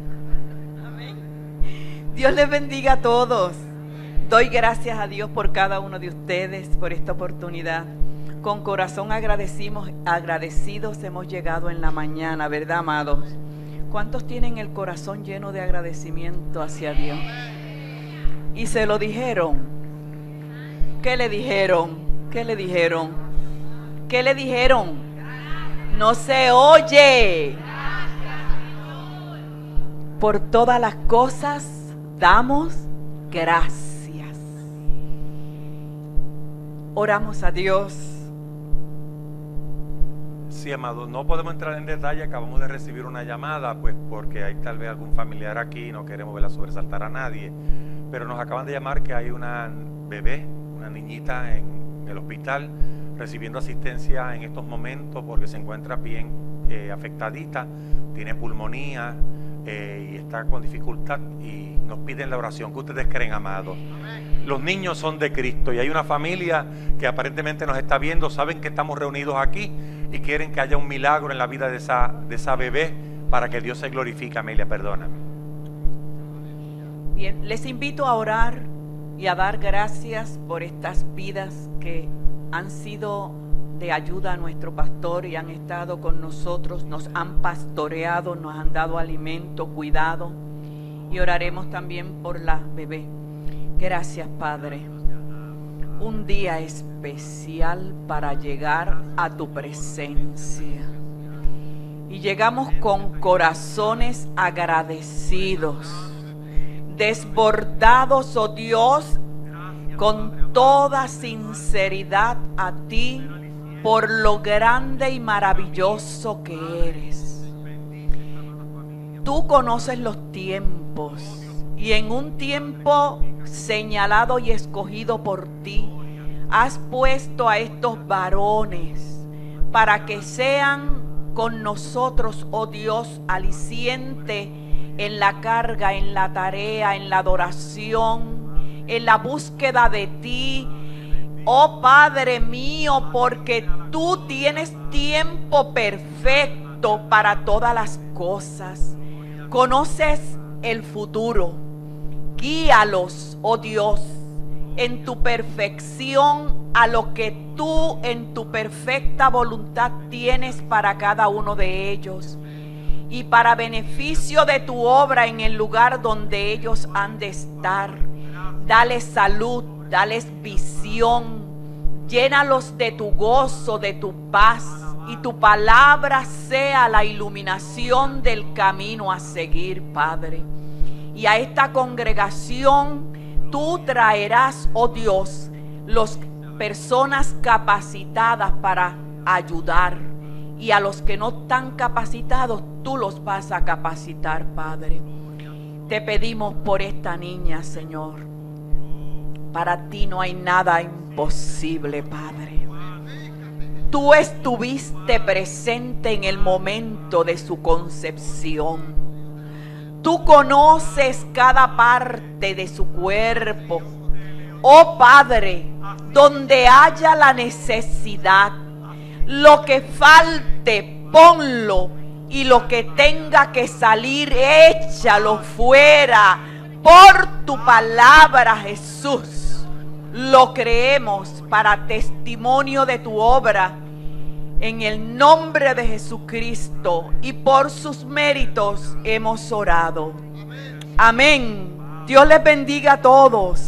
Dios les bendiga a todos. Doy gracias a Dios por cada uno de ustedes, por esta oportunidad. Con corazón agradecimos, agradecidos hemos llegado en la mañana, ¿verdad, amados? ¿Cuántos tienen el corazón lleno de agradecimiento hacia Dios? Y se lo dijeron. ¿Qué le dijeron? ¿Qué le dijeron? ¿Qué le dijeron? No se oye. Por todas las cosas damos gracias. Oramos a Dios. Sí, amado, no podemos entrar en detalle, acabamos de recibir una llamada, pues porque hay tal vez algún familiar aquí, no queremos verla sobresaltar a nadie, pero nos acaban de llamar que hay una bebé, una niñita en el hospital recibiendo asistencia en estos momentos porque se encuentra bien eh, afectadita, tiene pulmonía eh, y está con dificultad y nos piden la oración. ¿Qué ustedes creen, amados? Los niños son de Cristo y hay una familia que aparentemente nos está viendo, saben que estamos reunidos aquí y quieren que haya un milagro en la vida de esa, de esa bebé para que Dios se glorifique. Amelia, perdóname. Bien, les invito a orar y a dar gracias por estas vidas que han sido de ayuda a nuestro pastor y han estado con nosotros, nos han pastoreado, nos han dado alimento, cuidado, y oraremos también por la bebé. Gracias, Padre. Un día especial para llegar a tu presencia. Y llegamos con corazones agradecidos, desbordados, oh Dios, con toda sinceridad a ti por lo grande y maravilloso que eres. Tú conoces los tiempos y en un tiempo señalado y escogido por ti, has puesto a estos varones para que sean con nosotros, oh Dios, aliciente en la carga, en la tarea, en la adoración, en la búsqueda de ti, oh Padre mío, porque tú tienes tiempo perfecto para todas las cosas. Conoces el futuro. Guíalos, oh Dios, en tu perfección a lo que tú en tu perfecta voluntad tienes para cada uno de ellos. Y para beneficio de tu obra en el lugar donde ellos han de estar. Dales salud, dales visión, llénalos de tu gozo, de tu paz, y tu palabra sea la iluminación del camino a seguir, Padre. Y a esta congregación tú traerás, oh Dios, las personas capacitadas para ayudar, y a los que no están capacitados tú los vas a capacitar, Padre. Te pedimos por esta niña, Señor. Para ti no hay nada imposible, Padre. Tú estuviste presente en el momento de su concepción. Tú conoces cada parte de su cuerpo. Oh Padre, donde haya la necesidad, lo que falte, ponlo, y lo que tenga que salir, échalo fuera por tu palabra, Jesús. Lo creemos para testimonio de tu obra, en el nombre de Jesucristo, y por sus méritos hemos orado. Amén. Dios les bendiga a todos.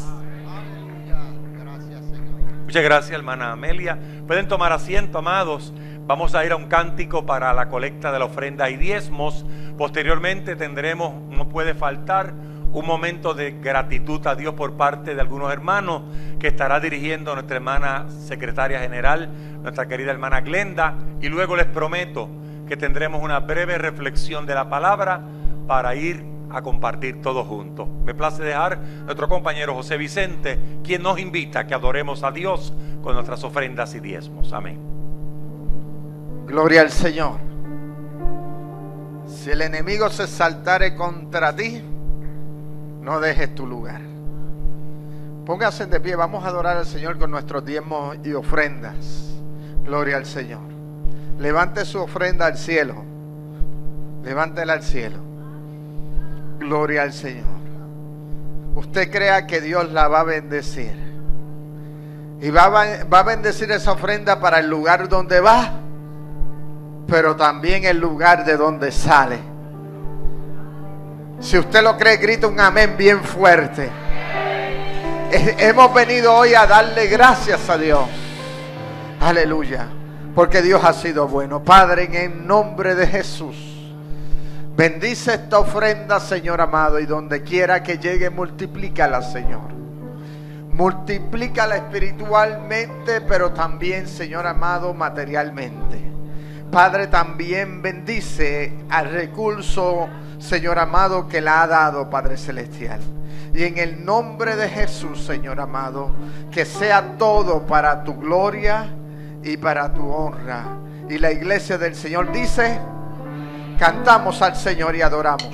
Muchas gracias, hermana Amelia. Pueden tomar asiento, amados. Vamos a ir a un cántico para la colecta de la ofrenda y diezmos. Posteriormente tendremos, no puede faltar, un momento de gratitud a Dios por parte de algunos hermanos que estará dirigiendo nuestra hermana secretaria general, nuestra querida hermana Glenda, y luego les prometo que tendremos una breve reflexión de la palabra para ir a compartir todos juntos. Me place dejar nuestro compañero José Vicente, quien nos invita a que adoremos a Dios con nuestras ofrendas y diezmos. Amén. Gloria al Señor. Si el enemigo se exaltare contra ti, no dejes tu lugar. Pónganse de pie, vamos a adorar al Señor con nuestros diezmos y ofrendas. Gloria al Señor. Levante su ofrenda al cielo. Levántela al cielo. Gloria al Señor. Usted crea que Dios la va a bendecir. Y va a, va a bendecir esa ofrenda para el lugar donde va, pero también el lugar de donde sale. Si usted lo cree, grita un amén bien fuerte. Hemos venido hoy a darle gracias a Dios. Aleluya. Porque Dios ha sido bueno. Padre, en el nombre de Jesús, bendice esta ofrenda, Señor amado, y donde quiera que llegue, multiplícala, Señor. Multiplícala espiritualmente, pero también, Señor amado, materialmente. Padre, también bendice al recurso, Señor amado, que la ha dado, Padre Celestial. Y en el nombre de Jesús, Señor amado, que sea todo para tu gloria y para tu honra. Y la iglesia del Señor dice, cantamos al Señor y adoramos.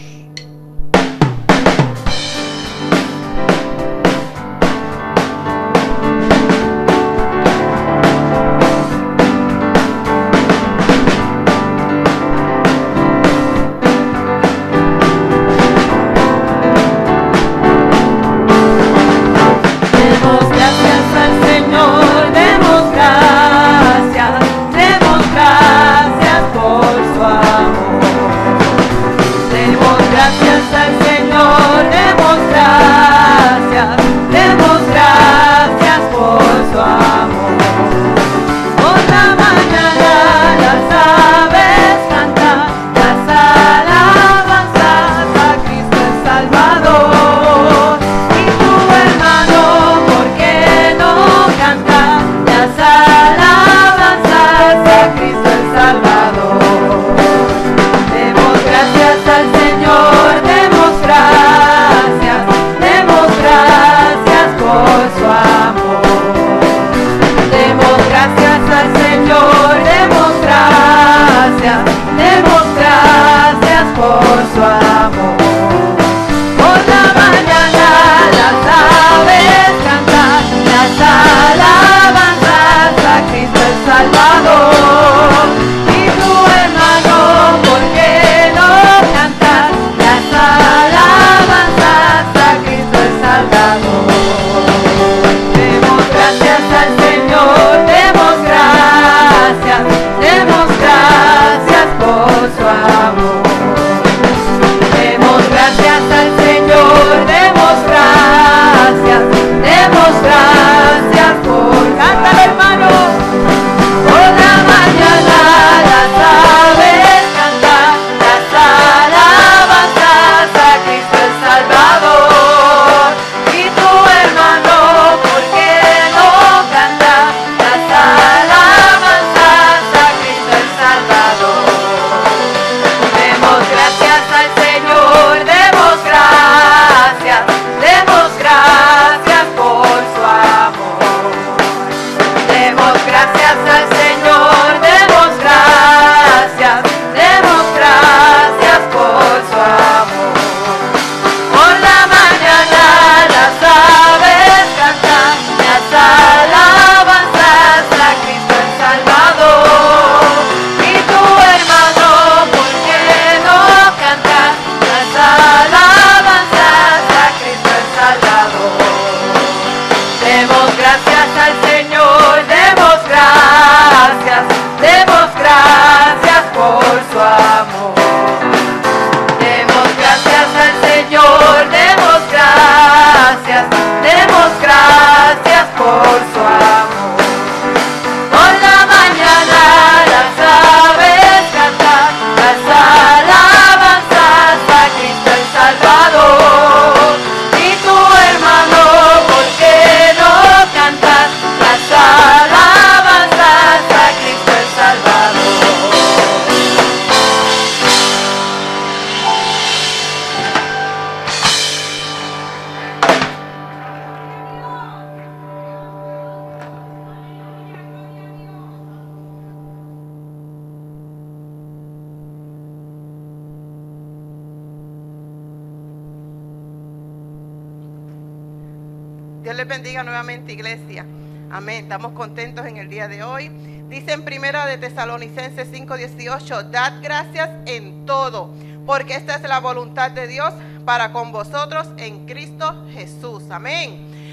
Dios les bendiga nuevamente, iglesia. Amén. Estamos contentos en el día de hoy. Dice en primera de Tesalonicenses cinco dieciocho, dad gracias en todo, porque esta es la voluntad de Dios para con vosotros en Cristo Jesús. Amén.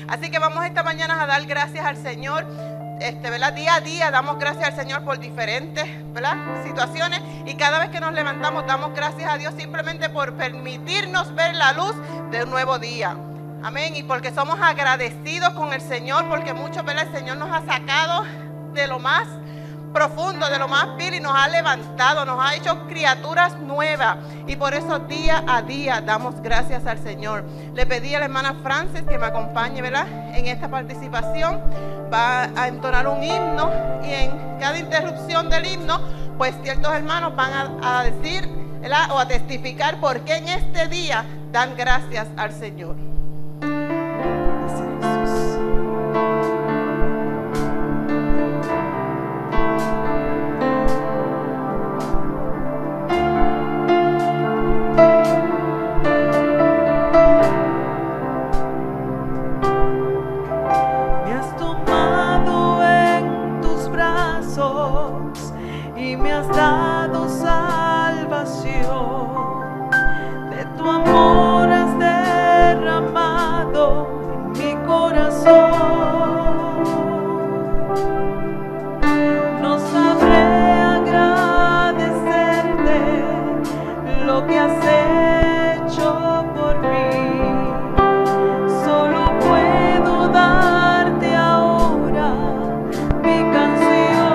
Así que vamos esta mañana a dar gracias al Señor. Este, ¿verdad? Día a día damos gracias al Señor por diferentes, ¿verdad?, situaciones, y cada vez que nos levantamos damos gracias a Dios simplemente por permitirnos ver la luz de un nuevo día. Amén. Y porque somos agradecidos con el Señor, porque mucho, ¿verdad?, el Señor nos ha sacado de lo más profundo, de lo más vil, y nos ha levantado, nos ha hecho criaturas nuevas, y por eso día a día damos gracias al Señor. Le pedí a la hermana Frances que me acompañe, ¿verdad?, en esta participación. Va a entonar un himno, y en cada interrupción del himno, pues ciertos hermanos van a, a decir, ¿verdad?, o a testificar por qué en este día dan gracias al Señor. Y me has dado salvación, de tu amor has derramado en mi corazón. No sabré agradecerte lo que has hecho por mí, solo puedo darte ahora mi canción.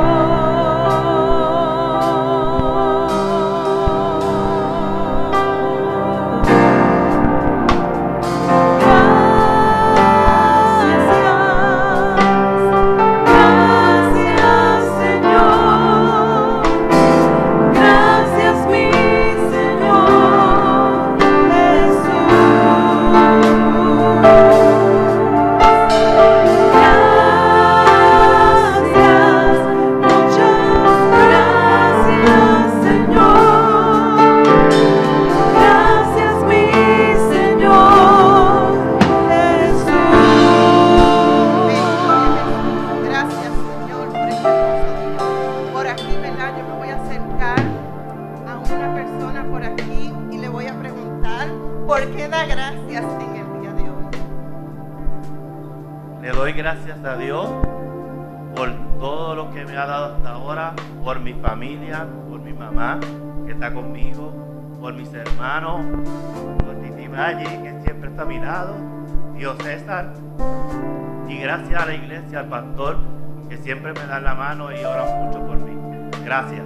Gracias a Dios por todo lo que me ha dado hasta ahora, por mi familia, por mi mamá que está conmigo, por mis hermanos, por Titi Maggi que siempre está a mi lado, Dios César, y gracias a la iglesia, al pastor que siempre me da la mano y ora mucho por mí. Gracias.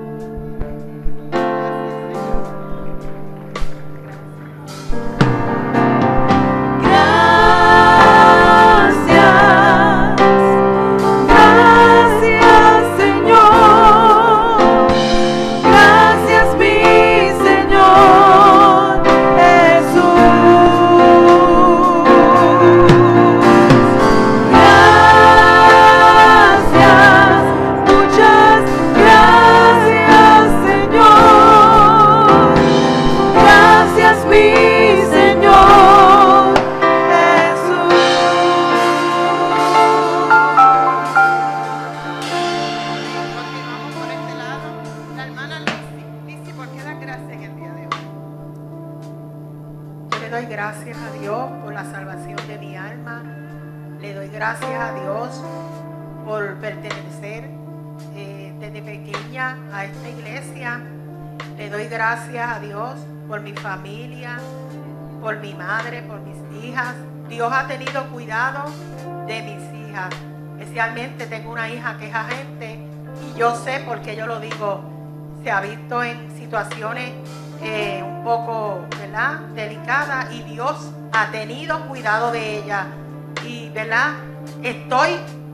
Gracias a Dios por mi familia, por mi madre, por mis hijas. Dios ha tenido cuidado de mis hijas. Especialmente tengo una hija que es agente y yo sé por qué yo lo digo. Se ha visto en situaciones eh, un poco, ¿verdad?, delicadas, y Dios ha tenido cuidado de ella. Y, ¿verdad?, estoy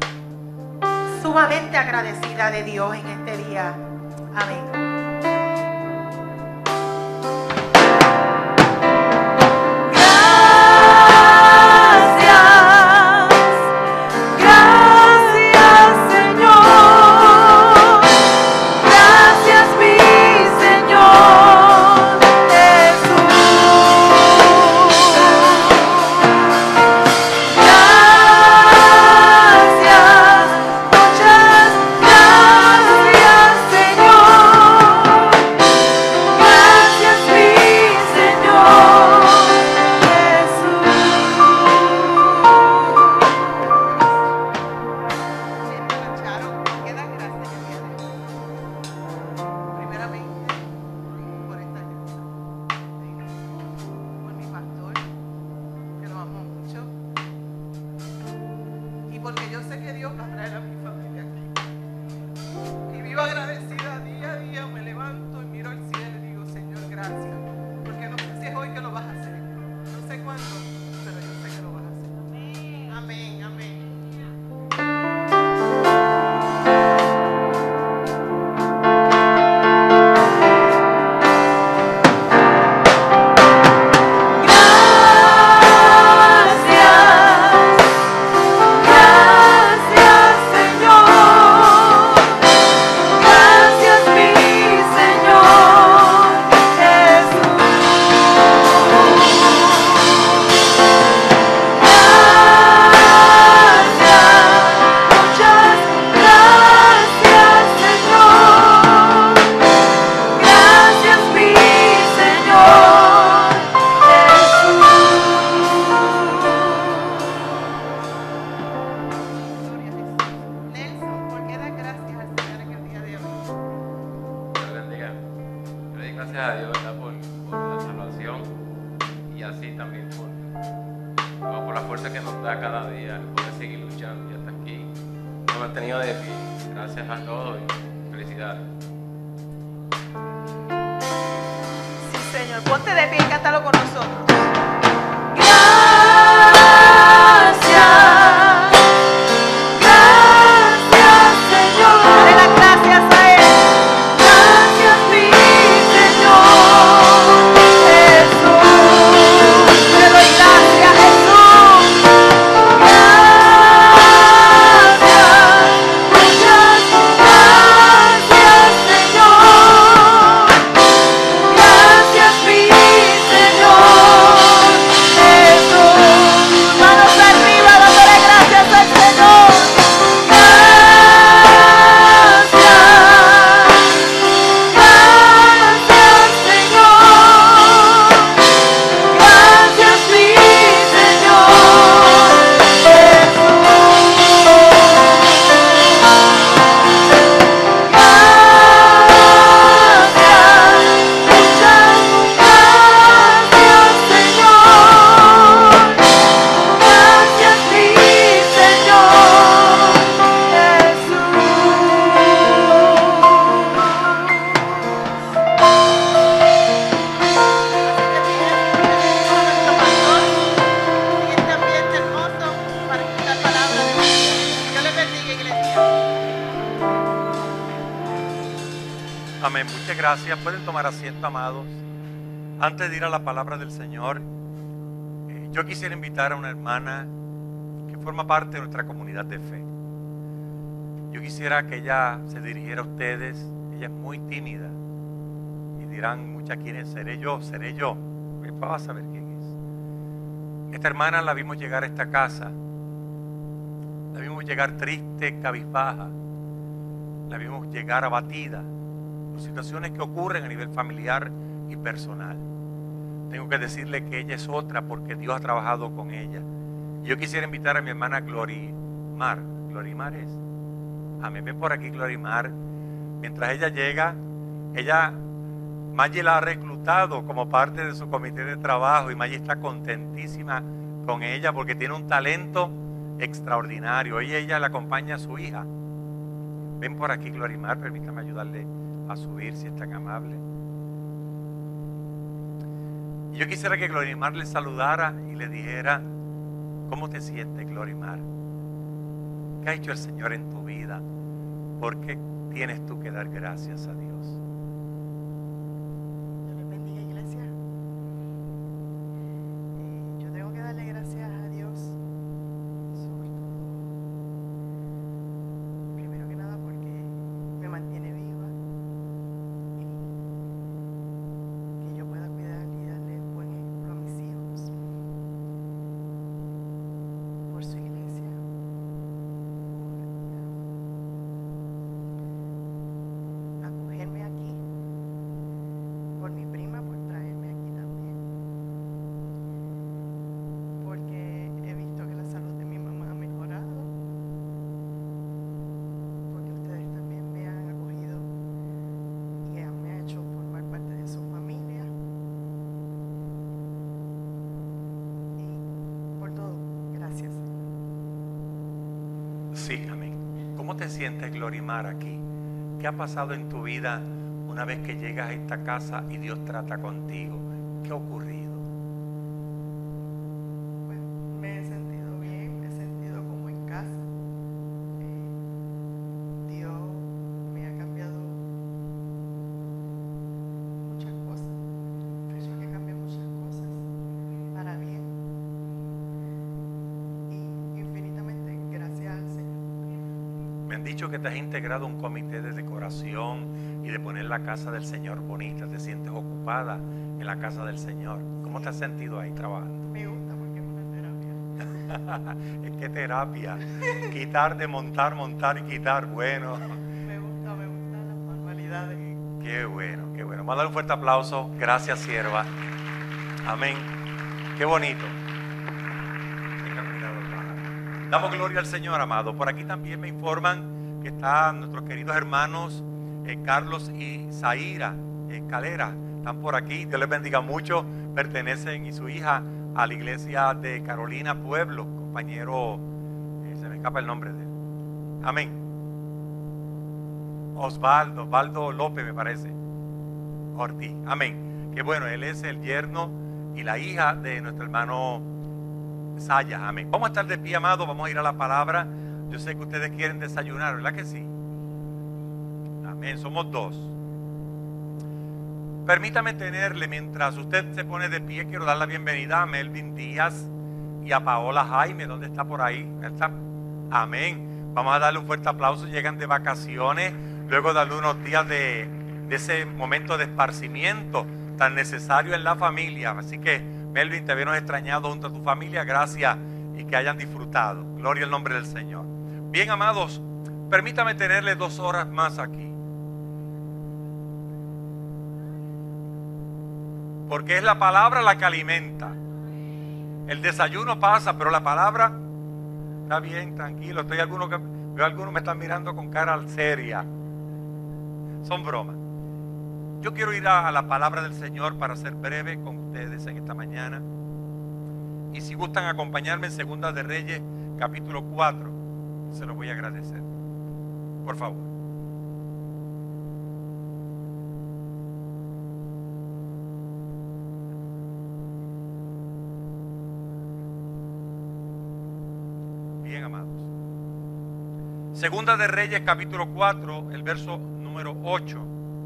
sumamente agradecida de Dios en este día. Amén. Señor. yo sé que Dios va a traer a mi familia aquí. Y vivo agradecida día a día, me levanto y miro al cielo y digo, Señor, gracias. Porque no sé si es hoy que lo vas a hacer. No sé cuándo, pero yo sé que lo vas a hacer. Amén, amén. Amén. Muchas gracias. Pueden tomar asiento, amados. Antes de ir a la palabra del Señor, eh, yo quisiera invitar a una hermana que forma parte de nuestra comunidad de fe. Yo quisiera que ella se dirigiera a ustedes. Ella es muy tímida. Y dirán muchas, ¿quién es? ¿Seré yo? ¿Seré yo? Pues vamos a saber quién es. Esta hermana la vimos llegar a esta casa. La vimos llegar triste, cabizbaja. La vimos llegar abatida por situaciones que ocurren a nivel familiar y personal. Tengo que decirle que ella es otra porque Dios ha trabajado con ella. Yo quisiera invitar a mi hermana Glorimar. Glorimar es. Amén. Ven por aquí, Glorimar. Mientras ella llega, ella, Maggie la ha reclutado como parte de su comité de trabajo y Maggie está contentísima con ella porque tiene un talento extraordinario. Ella, ella le acompaña a su hija. Ven por aquí, Glorimar. Permítame ayudarle a subir si es tan amable. Y yo quisiera que Glorimar le saludara y le dijera: ¿cómo te sientes, Glorimar? ¿Qué ha hecho el Señor en tu vida? ¿Por qué tienes tú que dar gracias a Dios? Dios les bendiga, iglesia. Eh, yo tengo que darle gracias a Dios, sobre todo, primero que nada, porque me mantiene viva y que yo pueda cuidar y darle buen ejemplo a mis hijos, por su iglesia, por acoger Sí, amén. ¿Cómo te sientes, Glorimar, aquí? ¿Qué ha pasado en tu vida una vez que llegas a esta casa y Dios trata contigo? ¿Qué ha ocurrido? Pues me he sentido bien, me he sentido como en casa. Eh, Dios me ha cambiado muchas cosas. Ha hecho que cambie muchas cosas para bien. Y infinitamente gracias al Señor. Me han dicho que te has integrado a un comité de decoración y de poner la casa del Señor bonita. Te sientes ocupada en la casa del Señor. ¿Cómo te has sentido ahí trabajando? Me gusta porque es una terapia. Es que terapia. Quitar, desmontar, montar y quitar. Bueno. Me gusta, me gustan las manualidades. Qué bueno, qué bueno. Vamos a dar un fuerte aplauso. Gracias, sierva. Amén. Qué bonito. Tengan cuidado, hermana. Damos gloria al Señor, amado. Por aquí también me informan que están nuestros queridos hermanos eh, Carlos y Zaira eh, Calera. Están por aquí. Dios les bendiga mucho. Pertenecen y su hija a la iglesia de Carolina Pueblo. Compañero, eh, se me escapa el nombre de él. Amén. Osvaldo, Osvaldo López me parece. Ortiz. Amén. Que bueno, él es el yerno y la hija de nuestro hermano Sayas. Amén. Vamos a estar de pie, amado. Vamos a ir a la palabra. Yo sé que ustedes quieren desayunar, ¿verdad que sí? Amén. Somos dos. Permítame tenerle, mientras usted se pone de pie, quiero dar la bienvenida a Melvin Díaz y a Paola Jaime. ¿Dónde está por ahí? ¿Está? Amén. Vamos a darle un fuerte aplauso. Llegan de vacaciones, luego darle unos días de, de ese momento de esparcimiento tan necesario en la familia. Así que, Melvin, te habíamos extrañado junto a tu familia. Gracias y que hayan disfrutado. Gloria al nombre del Señor. Bien, amados, permítame tenerle dos horas más aquí. Porque es la palabra la que alimenta. El desayuno pasa, pero la palabra está bien, tranquilo. Estoy algunos que veo algunos me están mirando con cara seria. Son bromas. Yo quiero ir a, a la palabra del Señor para ser breve con ustedes en esta mañana. Y si gustan acompañarme en Segunda de Reyes, capítulo cuatro, se lo voy a agradecer. Por favor. Bien, amados. Segunda de Reyes, capítulo cuatro, el verso número ocho.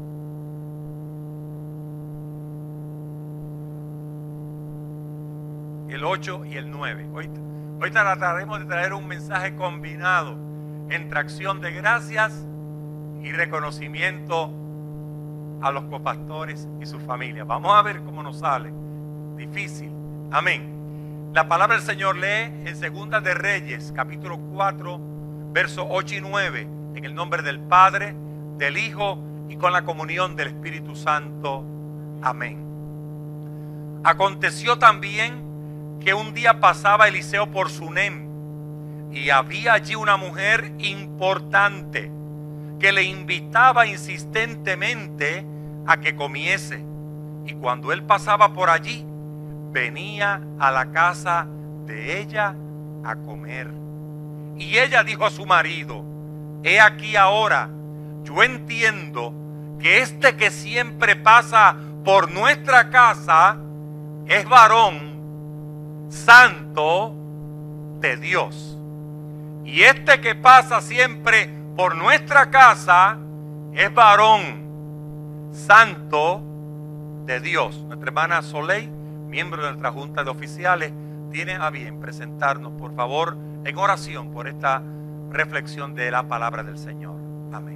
El ocho y el nueve. Hoy, hoy trataremos de traer un mensaje combinado entre acción de gracias y reconocimiento a los copastores y sus familias. Vamos a ver cómo nos sale. Difícil. Amén. La palabra del Señor lee en Segunda de Reyes, capítulo cuatro, versos ocho y nueve, en el nombre del Padre, del Hijo y con la comunión del Espíritu Santo. Amén. Aconteció también que un día pasaba Eliseo por Sunem y había allí una mujer importante que le invitaba insistentemente a que comiese, y cuando él pasaba por allí venía a la casa de ella a comer. Y ella dijo a su marido: he aquí ahora, yo entiendo que este que siempre pasa por nuestra casa es varón santo de Dios. Y este que pasa siempre por nuestra casa es varón santo de Dios. Nuestra hermana Soleil, miembro de nuestra junta de oficiales, tiene a bien presentarnos, por favor, en oración por esta reflexión de la palabra del Señor. Amén.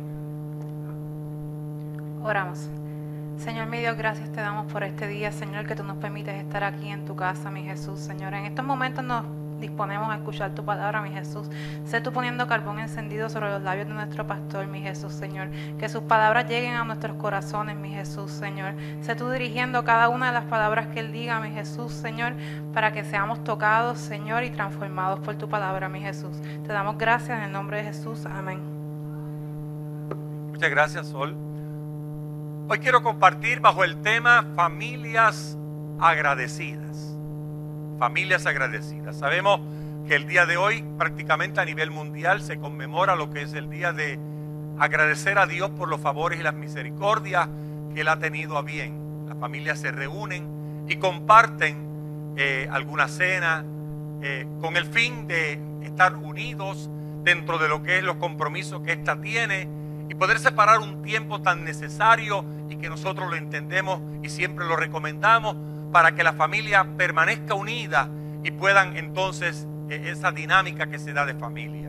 Oramos. Señor, mi Dios, gracias te damos por este día, Señor, que tú nos permites estar aquí en tu casa, mi Jesús. Señor, en estos momentos nos disponemos a escuchar tu palabra, mi Jesús. Sé tú poniendo carbón encendido sobre los labios de nuestro pastor, mi Jesús, Señor. Que sus palabras lleguen a nuestros corazones, mi Jesús, Señor. Sé tú dirigiendo cada una de las palabras que Él diga, mi Jesús, Señor, para que seamos tocados, Señor, y transformados por tu palabra, mi Jesús. Te damos gracias en el nombre de Jesús. Amén. Muchas gracias, Sol. Hoy quiero compartir bajo el tema familias agradecidas. Familias agradecidas. Sabemos que el día de hoy prácticamente a nivel mundial se conmemora lo que es el día de agradecer a Dios por los favores y las misericordias que Él ha tenido a bien. Las familias se reúnen y comparten eh, alguna cena eh, con el fin de estar unidos dentro de lo que es los compromisos que ésta tiene y poder separar un tiempo tan necesario y que nosotros lo entendemos y siempre lo recomendamos para que la familia permanezca unida y puedan entonces eh, esa dinámica que se da de familia.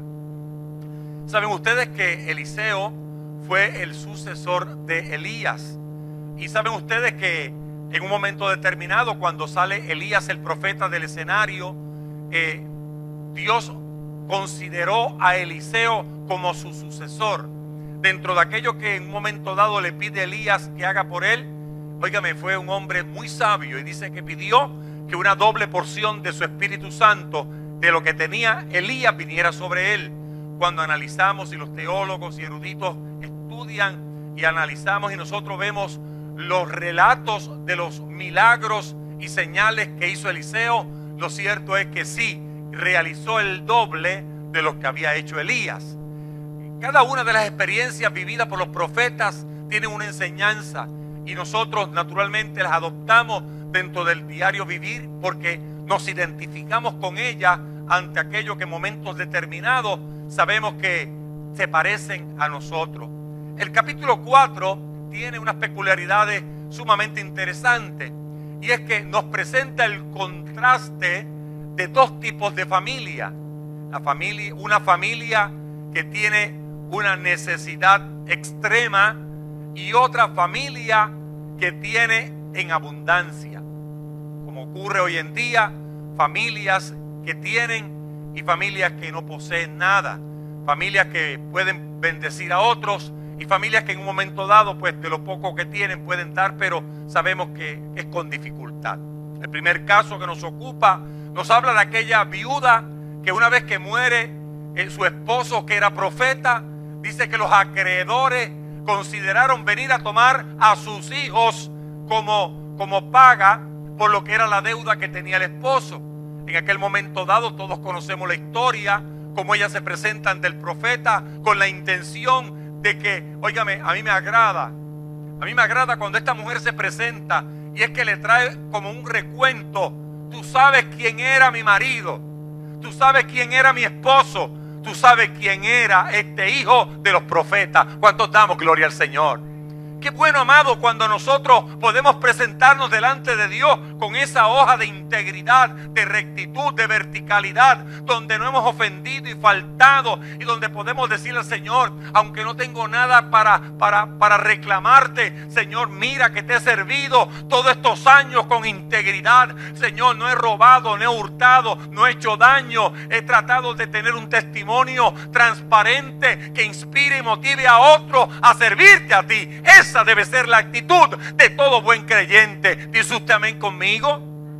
Saben ustedes que Eliseo fue el sucesor de Elías y saben ustedes que en un momento determinado cuando sale Elías el profeta del escenario, eh, Dios consideró a Eliseo como su sucesor. Dentro de aquello que en un momento dado le pide a Elías que haga por él, óigame, fue un hombre muy sabio y dice que pidió que una doble porción de su Espíritu Santo, de lo que tenía Elías, viniera sobre él. Cuando analizamos y los teólogos y eruditos estudian y analizamos y nosotros vemos los relatos de los milagros y señales que hizo Eliseo, lo cierto es que sí, realizó el doble de lo que había hecho Elías. Cada una de las experiencias vividas por los profetas tiene una enseñanza y nosotros naturalmente las adoptamos dentro del diario vivir porque nos identificamos con ella ante aquello que en momentos determinados sabemos que se parecen a nosotros. El capítulo cuatro tiene unas peculiaridades sumamente interesantes y es que nos presenta el contraste de dos tipos de familia. La familia, una familia que tiene una necesidad extrema y otra familia que tiene en abundancia. Como ocurre hoy en día, familias que tienen y familias que no poseen nada. Familias que pueden bendecir a otros y familias que en un momento dado, pues de lo poco que tienen pueden dar, pero sabemos que es con dificultad. El primer caso que nos ocupa nos habla de aquella viuda que una vez que muere eh, su esposo, que era profeta, dice que los acreedores consideraron venir a tomar a sus hijos como, como paga por lo que era la deuda que tenía el esposo. En aquel momento dado todos conocemos la historia, cómo ella se presenta ante el profeta con la intención de que, óigame, a mí me agrada, a mí me agrada cuando esta mujer se presenta y es que le trae como un recuento. Tú sabes quién era mi marido, tú sabes quién era mi esposo, tú sabes quién era este hijo de los profetas. ¿Cuántos damos gloria al Señor? Qué bueno, amado, cuando nosotros podemos presentarnos delante de Dios con esa hoja de integridad, de rectitud, de verticalidad, donde no hemos ofendido y faltado y donde podemos decirle al Señor, aunque no tengo nada para, para, para reclamarte, Señor, mira que te he servido todos estos años con integridad. Señor, no he robado, no he hurtado, no he hecho daño, he tratado de tener un testimonio transparente que inspire y motive a otros a servirte a ti. Esa debe ser la actitud de todo buen creyente. ¿Dice usted amén conmigo?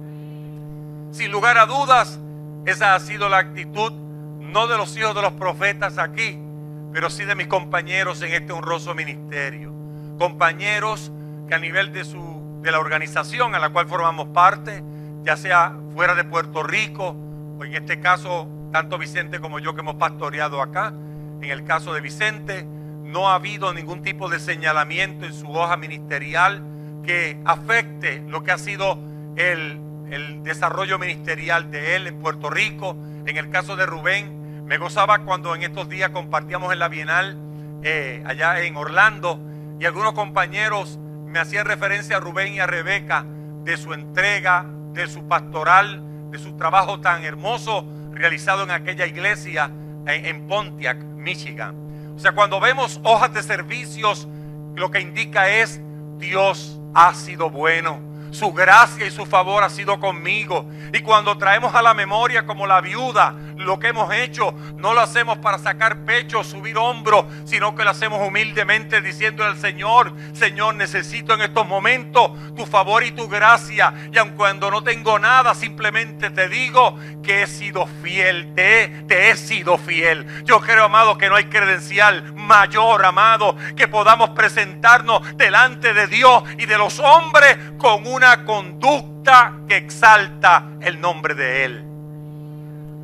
Sin lugar a dudas, esa ha sido la actitud no de los hijos de los profetas aquí, pero sí de mis compañeros en este honroso ministerio. Compañeros que a nivel de, su, de la organización a la cual formamos parte, ya sea fuera de Puerto Rico, o en este caso, tanto Vicente como yo que hemos pastoreado acá, en el caso de Vicente, no ha habido ningún tipo de señalamiento en su hoja ministerial que afecte lo que ha sido el, el desarrollo ministerial de él en Puerto Rico. En el caso de Rubén, me gozaba cuando en estos días compartíamos en la Bienal eh, allá en Orlando y algunos compañeros me hacían referencia a Rubén y a Rebeca de su entrega, de su pastoral, de su trabajo tan hermoso realizado en aquella iglesia en, en Pontiac, Michigan. O sea, cuando vemos hojas de servicios, lo que indica es Dios ha sido bueno. Su gracia y su favor ha sido conmigo. Y cuando traemos a la memoria como la viuda lo que hemos hecho, no lo hacemos para sacar pecho, subir hombro, sino que lo hacemos humildemente diciéndole al Señor, Señor, necesito en estos momentos tu favor y tu gracia. Y aun cuando no tengo nada, simplemente te digo que he sido fiel, te he, te he sido fiel. Yo creo, amado, que no hay credencial mayor, amado, que podamos presentarnos delante de Dios y de los hombres con una conducta que exalta el nombre de Él.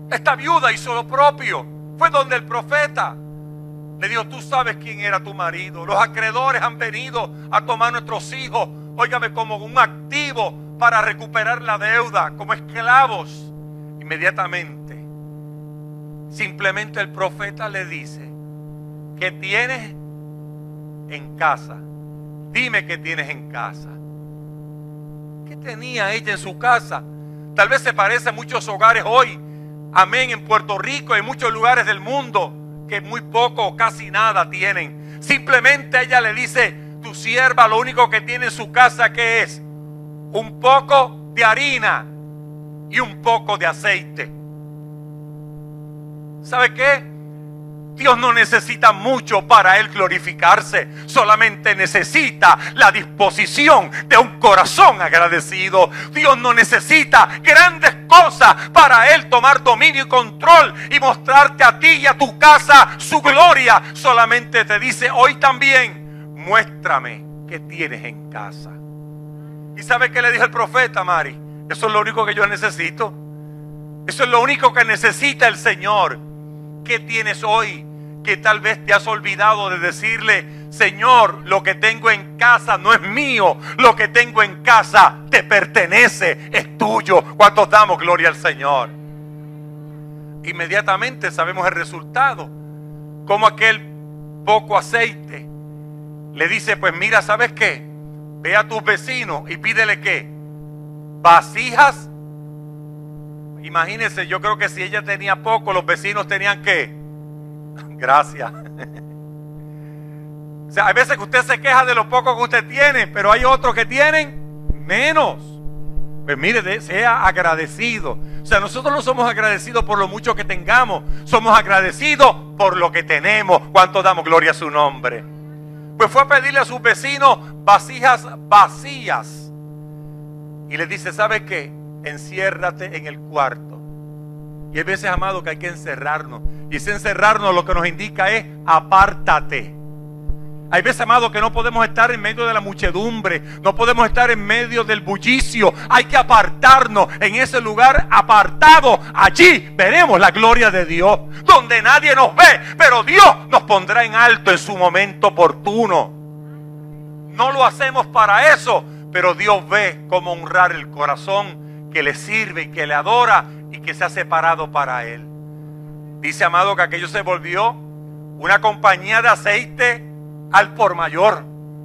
Esta viuda hizo lo propio. Fue donde el profeta le dijo, tú sabes quién era tu marido. Los acreedores han venido a tomar nuestros hijos, óigame, como un activo para recuperar la deuda, como esclavos. Inmediatamente, simplemente el profeta le dice, ¿qué tienes en casa? Dime qué tienes en casa. ¿Qué tenía ella en su casa? Tal vez se parece a muchos hogares hoy, amén, en Puerto Rico, en muchos lugares del mundo, que muy poco o casi nada tienen. Simplemente ella le dice, tu sierva lo único que tiene en su casa, ¿qué es? Un poco de harina y un poco de aceite. ¿Sabe qué? Dios no necesita mucho para Él glorificarse. Solamente necesita la disposición de un corazón agradecido. Dios no necesita grandes cosas para Él tomar dominio y control y mostrarte a ti y a tu casa su gloria. Solamente te dice hoy también, muéstrame qué tienes en casa. ¿Y sabe qué le dijo el profeta, Mari? Eso es lo único que yo necesito. Eso es lo único que necesita el Señor. ¿Qué tienes hoy? Que tal vez te has olvidado de decirle, Señor, lo que tengo en casa no es mío. Lo que tengo en casa te pertenece, es tuyo. ¿Cuántos damos gloria al Señor? Inmediatamente sabemos el resultado. Como aquel poco aceite le dice, pues mira, ¿sabes qué? Ve a tus vecinos y pídele ¿qué? Vasijas. Imagínense, yo creo que si ella tenía poco, los vecinos tenían ¿qué? Gracias. O sea, hay veces que usted se queja de lo poco que usted tiene, pero hay otros que tienen menos. Pues mire, sea agradecido. O sea, nosotros no somos agradecidos por lo mucho que tengamos, somos agradecidos por lo que tenemos. ¿Cuánto damos gloria a su nombre? Pues fue a pedirle a sus vecinos vasijas vacías. Y les dice, ¿sabe qué? Enciérrate en el cuarto. Y hay veces, amado, que hay que encerrarnos. Y ese encerrarnos lo que nos indica es apártate. Hay veces, amado, que no podemos estar en medio de la muchedumbre, no podemos estar en medio del bullicio. Hay que apartarnos en ese lugar apartado. Allí veremos la gloria de Dios, donde nadie nos ve, pero Dios nos pondrá en alto en su momento oportuno. No lo hacemos para eso, pero Dios ve cómo honrar el corazón que le sirve y que le adora y que se ha separado para Él. Dice, amado, que aquello se volvió una compañía de aceite al por mayor.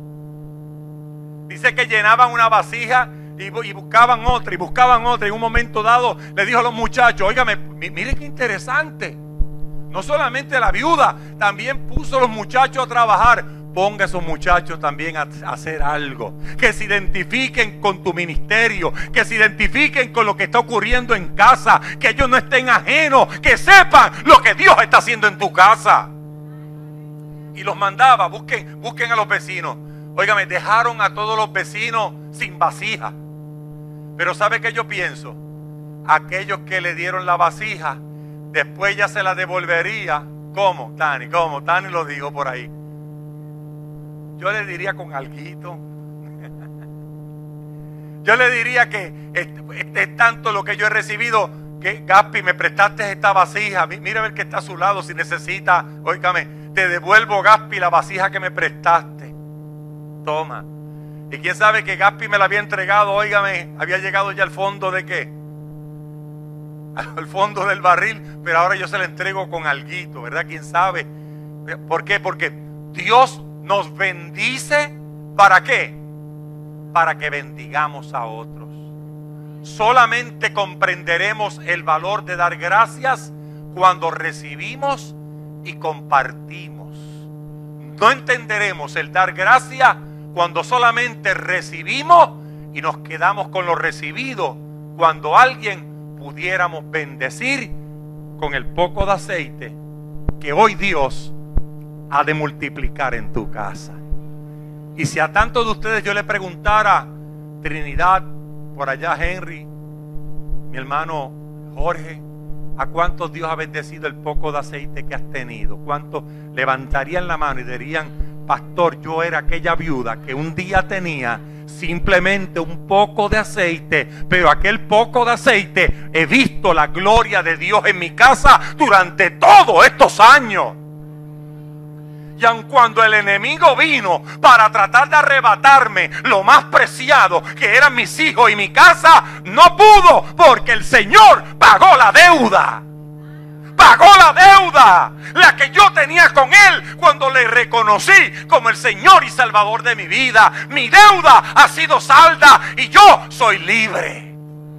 Dice que llenaban una vasija y, y buscaban otra y buscaban otra. Y en un momento dado le dijo a los muchachos, óigame, miren qué interesante. No solamente la viuda, también puso a los muchachos a trabajar. Ponga a esos muchachos también a hacer algo. Que se identifiquen con tu ministerio. Que se identifiquen con lo que está ocurriendo en casa. Que ellos no estén ajenos. Que sepan lo que Dios está haciendo en tu casa. Y los mandaba, busquen, busquen a los vecinos. Óigame, dejaron a todos los vecinos sin vasija. Pero ¿sabe qué yo pienso? Aquellos que le dieron la vasija, después ya se la devolvería. ¿Cómo, Tani? ¿Cómo? Tani lo dijo por ahí. Yo le diría con alguito. Yo le diría que es, es tanto lo que yo he recibido que, Gaspi, me prestaste esta vasija. Mira a ver que está a su lado si necesita. Óigame, te devuelvo, Gaspi, la vasija que me prestaste. Toma. Y quién sabe que Gaspi me la había entregado, óigame, había llegado ya al fondo de qué. Al fondo del barril, pero ahora yo se la entrego con alguito, ¿verdad? ¿Quién sabe? ¿Por qué? Porque Dios nos bendice, ¿para qué? Para que bendigamos a otros. Solamente comprenderemos el valor de dar gracias cuando recibimos y compartimos. No entenderemos el dar gracias cuando solamente recibimos y nos quedamos con lo recibido, cuando alguien pudiéramos bendecir con el poco de aceite que hoy Dios ha de multiplicar en tu casa. Y si a tantos de ustedes yo le preguntara, Trinidad, por allá Henry, mi hermano Jorge, ¿a cuántos Dios ha bendecido el poco de aceite que has tenido? ¿Cuántos levantarían la mano y dirían, pastor, yo era aquella viuda que un día tenía simplemente un poco de aceite, pero aquel poco de aceite he visto la gloria de Dios en mi casa durante todos estos años. Y aun cuando el enemigo vino para tratar de arrebatarme lo más preciado, que eran mis hijos y mi casa, no pudo, porque el Señor pagó la deuda. Pagó la deuda, la que yo tenía con Él cuando le reconocí como el Señor y Salvador de mi vida. Mi deuda ha sido salda y yo soy libre.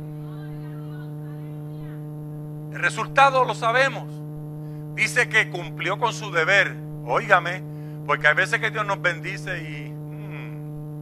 El resultado lo sabemos. Dice que cumplió con su deber. Óigame, porque hay veces que Dios nos bendice y mm,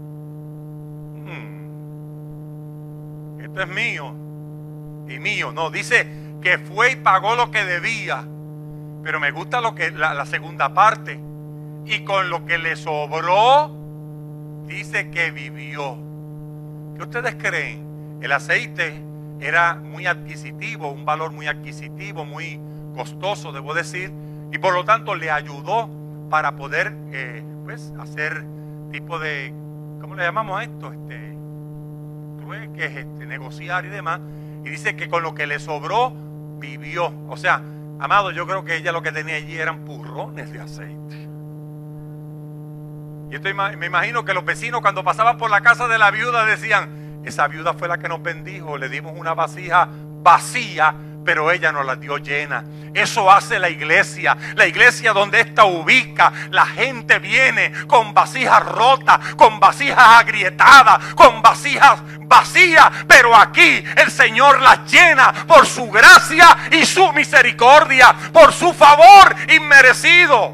mm, esto es mío y mío. No, dice que fue y pagó lo que debía. Pero me gusta lo que la, la segunda parte. Y con lo que le sobró, dice que vivió. ¿Qué ustedes creen? El aceite era muy adquisitivo, un valor muy adquisitivo, muy costoso, debo decir. Y por lo tanto le ayudó para poder eh, pues hacer tipo de, ¿cómo le llamamos a esto? Este, trueques, este, negociar y demás. Y dice que con lo que le sobró, vivió. O sea, amado, yo creo que ella lo que tenía allí eran purrones de aceite. Y esto, me imagino que los vecinos cuando pasaban por la casa de la viuda decían, esa viuda fue la que nos bendijo, le dimos una vasija vacía, pero ella nos la dio llena. Eso hace la iglesia. La iglesia donde ésta ubica, la gente viene con vasijas rotas, con vasijas agrietadas, con vasijas vacías, pero aquí el Señor las llena por su gracia y su misericordia, por su favor inmerecido.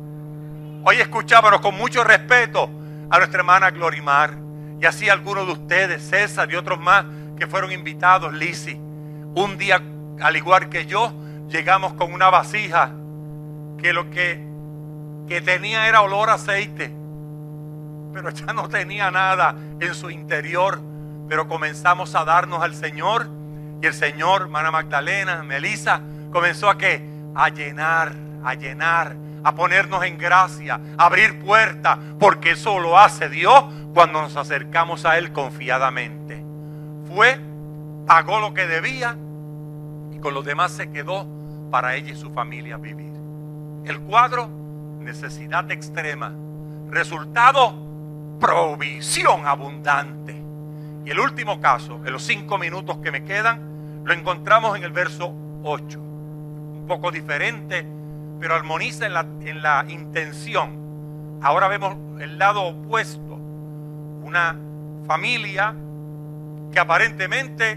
Hoy escuchábamos con mucho respeto a nuestra hermana Glorimar, y así algunos de ustedes, César y otros más que fueron invitados, Lizzy. Un día, al igual que yo, llegamos con una vasija que lo que, que tenía era olor a aceite, pero ya no tenía nada en su interior. Pero comenzamos a darnos al Señor, y el Señor, hermana Magdalena, Melissa, comenzó a ¿qué? A llenar, a llenar, a ponernos en gracia, a abrir puertas, porque eso lo hace Dios cuando nos acercamos a Él confiadamente. Fue, pagó lo que debía, y con los demás se quedó para ella y su familia vivir. El cuadro, necesidad extrema. Resultado, provisión abundante. Y el último caso, en los cinco minutos que me quedan, lo encontramos en el verso ocho. Un poco diferente, pero armoniza en la, en la intención. Ahora vemos el lado opuesto. Una familia que aparentemente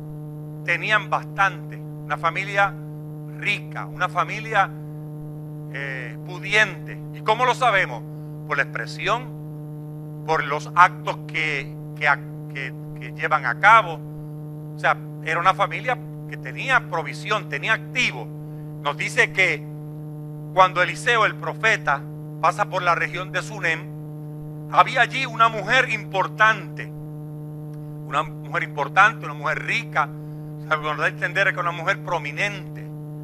tenían bastante. Una familia rica, una familia eh, pudiente. ¿Y cómo lo sabemos? Por la expresión, por los actos que, que, que, que llevan a cabo. O sea, era una familia que tenía provisión, tenía activo. Nos dice que cuando Eliseo, el profeta, pasa por la región de Sunem, había allí una mujer importante. Una mujer importante, una mujer rica. O sea, nos da a entender que una mujer prominente.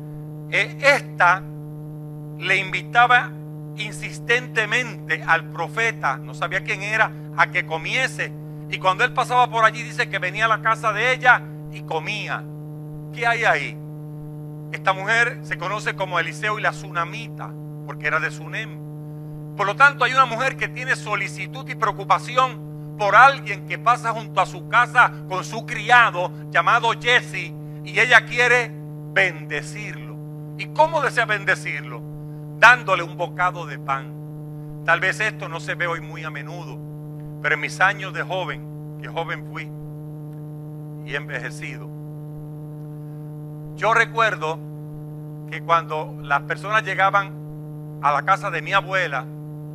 Esta le invitaba insistentemente al profeta, no sabía quién era, a que comiese. Y cuando él pasaba por allí, dice que venía a la casa de ella y comía. ¿Qué hay ahí? Esta mujer se conoce como Eliseo y la Sunamita, porque era de Sunem. Por lo tanto, hay una mujer que tiene solicitud y preocupación por alguien que pasa junto a su casa con su criado llamado Jesse, y ella quiere bendecirlo. ¿Y cómo desea bendecirlo? Dándole un bocado de pan. Tal vez esto no se ve hoy muy a menudo, pero en mis años de joven, que joven fui y envejecido, yo recuerdo que cuando las personas llegaban a la casa de mi abuela,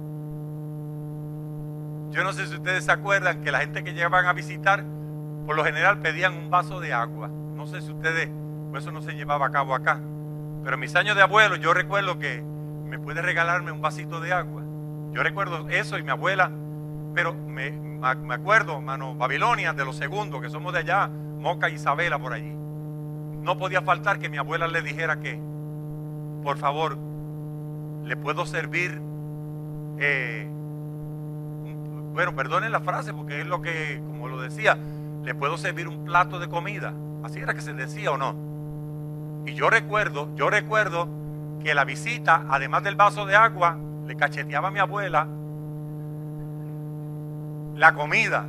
yo no sé si ustedes se acuerdan que la gente que llegaban a visitar, por lo general pedían un vaso de agua. No sé si ustedes, pues eso no se llevaba a cabo acá, pero en mis años de abuelo yo recuerdo que me puede regalarme un vasito de agua. Yo recuerdo eso y mi abuela, pero me, me acuerdo, hermano, Babilonia, de los segundos, que somos de allá, Moca y Isabela por allí. No podía faltar que mi abuela le dijera que, por favor, le puedo servir, eh, bueno, perdonen la frase porque es lo que, como lo decía, le puedo servir un plato de comida. Así era que se decía, ¿o no? Y yo recuerdo, yo recuerdo que la visita, además del vaso de agua, le cacheteaba a mi abuela la comida.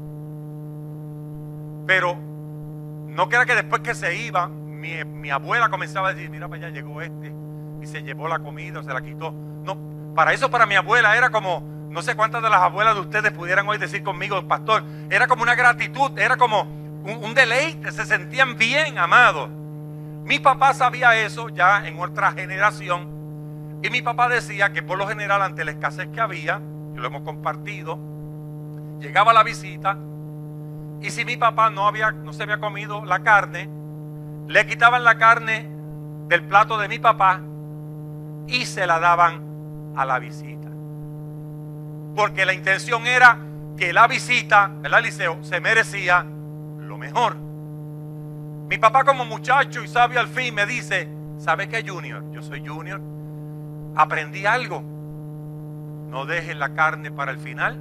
Pero no crea que después que se iba, mi, mi abuela comenzaba a decir, mira para allá llegó este y se llevó la comida o se la quitó. No, para eso para mi abuela era como, no sé cuántas de las abuelas de ustedes pudieran hoy decir conmigo, pastor, era como una gratitud, era como un, un deleite, se sentían bien amados. Mi papá sabía eso ya en otra generación y mi papá decía que por lo general ante la escasez que había, y lo hemos compartido, llegaba la visita y si mi papá no, había, no se había comido la carne, le quitaban la carne del plato de mi papá y se la daban a la visita. Porque la intención era que la visita, ¿verdad, Eliseo? Se merecía lo mejor. Mi papá como muchacho y sabio al fin me dice, ¿sabe qué, Junior? Yo soy Junior. Aprendí algo. No dejes la carne para el final,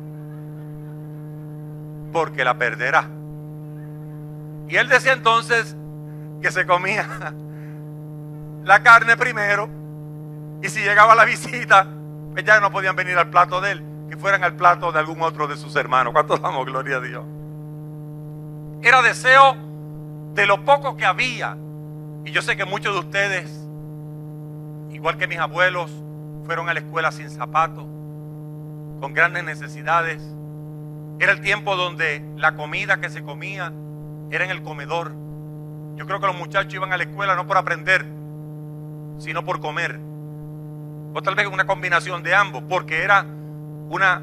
porque la perderá. Y él decía entonces que se comía la carne primero y si llegaba la visita, pues ya no podían venir al plato de él, que fueran al plato de algún otro de sus hermanos. ¿Cuántos damos gloria a Dios? Era deseo de lo poco que había. Y yo sé que muchos de ustedes, igual que mis abuelos, fueron a la escuela sin zapatos, con grandes necesidades. Era el tiempo donde la comida que se comía era en el comedor. Yo creo que los muchachos iban a la escuela no por aprender, sino por comer. O tal vez una combinación de ambos, porque era una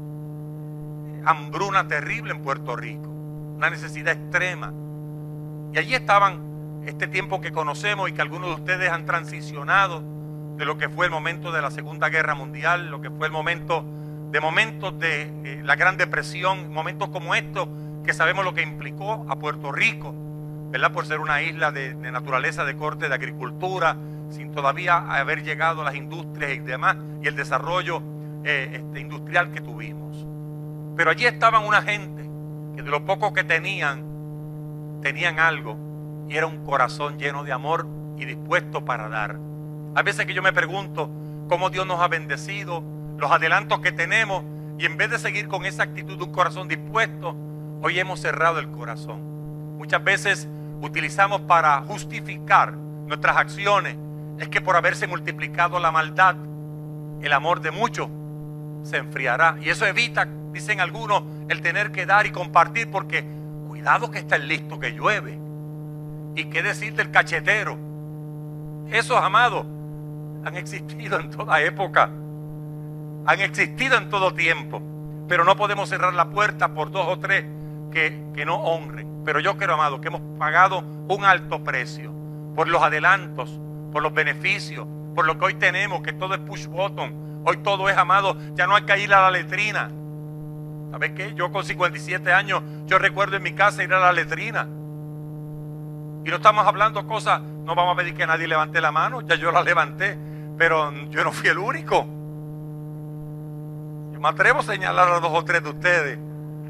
hambruna terrible en Puerto Rico, una necesidad extrema. Y allí estaban este tiempo que conocemos y que algunos de ustedes han transicionado de lo que fue el momento de la Segunda Guerra Mundial, lo que fue el momento de momentos de eh, la Gran Depresión, momentos como estos que sabemos lo que implicó a Puerto Rico, ¿verdad? Por ser una isla de, de naturaleza, de corte, de agricultura, sin todavía haber llegado a las industrias y demás, y el desarrollo eh, este, industrial que tuvimos. Pero allí estaban una gente que de lo poco que tenían, tenían algo, y era un corazón lleno de amor y dispuesto para dar. Hay veces que yo me pregunto cómo Dios nos ha bendecido, los adelantos que tenemos, y en vez de seguir con esa actitud de un corazón dispuesto, hoy hemos cerrado el corazón. Muchas veces utilizamos para justificar nuestras acciones, es que por haberse multiplicado la maldad, el amor de muchos se enfriará. Y eso evita, dicen algunos, el tener que dar y compartir, porque cuidado que está el listo que llueve. ¿Y qué decir del cachetero? Esos, amados, han existido en toda época, han existido en todo tiempo, pero no podemos cerrar la puerta por dos o tres que, que no honren. Pero yo creo, amados, que hemos pagado un alto precio por los adelantos, por los beneficios, por lo que hoy tenemos, que todo es push button. Hoy todo es, amado, ya no hay que ir a la letrina. ¿Sabes qué? Yo con cincuenta y siete años, yo recuerdo en mi casa ir a la letrina. Y no estamos hablando cosas, no vamos a pedir que nadie levante la mano, ya yo la levanté, pero yo no fui el único. Yo me atrevo a señalar a dos o tres de ustedes.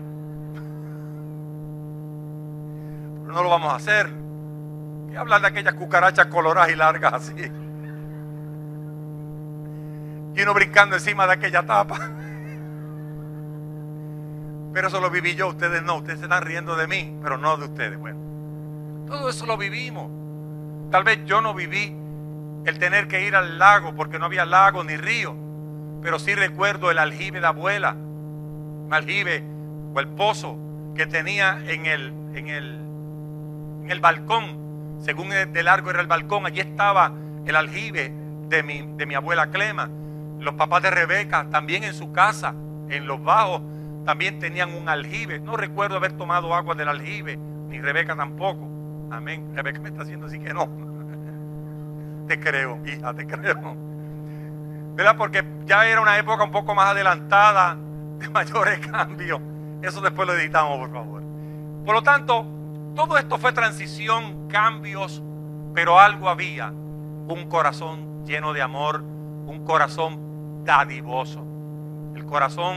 Pero no lo vamos a hacer. ¿Qué hablar de aquellas cucarachas coloradas y largas así? Y uno brincando encima de aquella tapa. Pero eso lo viví yo, ustedes no, ustedes se están riendo de mí, pero no de ustedes. Bueno, todo eso lo vivimos. Tal vez yo no viví el tener que ir al lago porque no había lago ni río, pero sí recuerdo el aljibe de abuela, un aljibe o el pozo que tenía en el, en el, en el balcón. Según de largo era el balcón, allí estaba el aljibe de mi, de mi abuela Clema. Los papás de Rebeca también en su casa, en los bajos, también tenían un aljibe. No recuerdo haber tomado agua del aljibe, ni Rebeca tampoco. Amén. Rebeca me está haciendo así que no. Te creo, hija, te creo. ¿Verdad? Porque ya era una época un poco más adelantada, de mayores cambios. Eso después lo editamos, por favor. Por lo tanto, todo esto fue transición, cambios, pero algo había. Un corazón lleno de amor, un corazón dadivoso. El corazón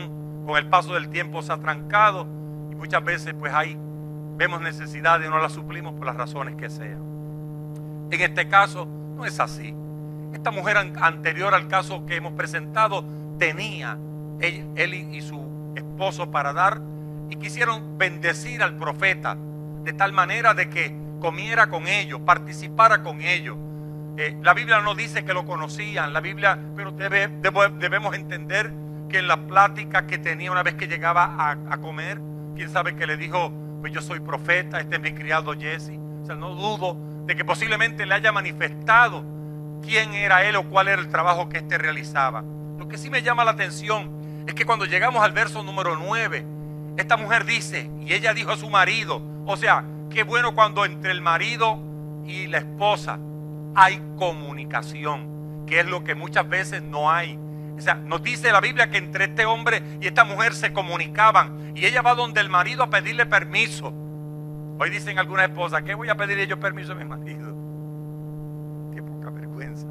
con el paso del tiempo se ha trancado y muchas veces pues hay, vemos necesidad y no la suplimos por las razones que sean. En este caso no es así. Esta mujer anterior al caso que hemos presentado tenía él, él y su esposo para dar y quisieron bendecir al profeta de tal manera de que comiera con ellos, participara con ellos. Eh, la Biblia no dice que lo conocían, la Biblia, pero debe, debe, debemos entender que en la plática que tenía una vez que llegaba a, a comer, quién sabe que le dijo, pues yo soy profeta, este es mi criado Jesse. O sea, no dudo de que posiblemente le haya manifestado quién era él o cuál era el trabajo que éste realizaba. Lo que sí me llama la atención es que cuando llegamos al verso número nueve, esta mujer dice, y ella dijo a su marido, o sea, qué bueno cuando entre el marido y la esposa hay comunicación, que es lo que muchas veces no hay. O sea, nos dice la Biblia que entre este hombre y esta mujer se comunicaban y ella va donde el marido a pedirle permiso. Hoy dicen algunas esposas, ¿qué voy a pedirle yo permiso a mi marido? Qué poca vergüenza.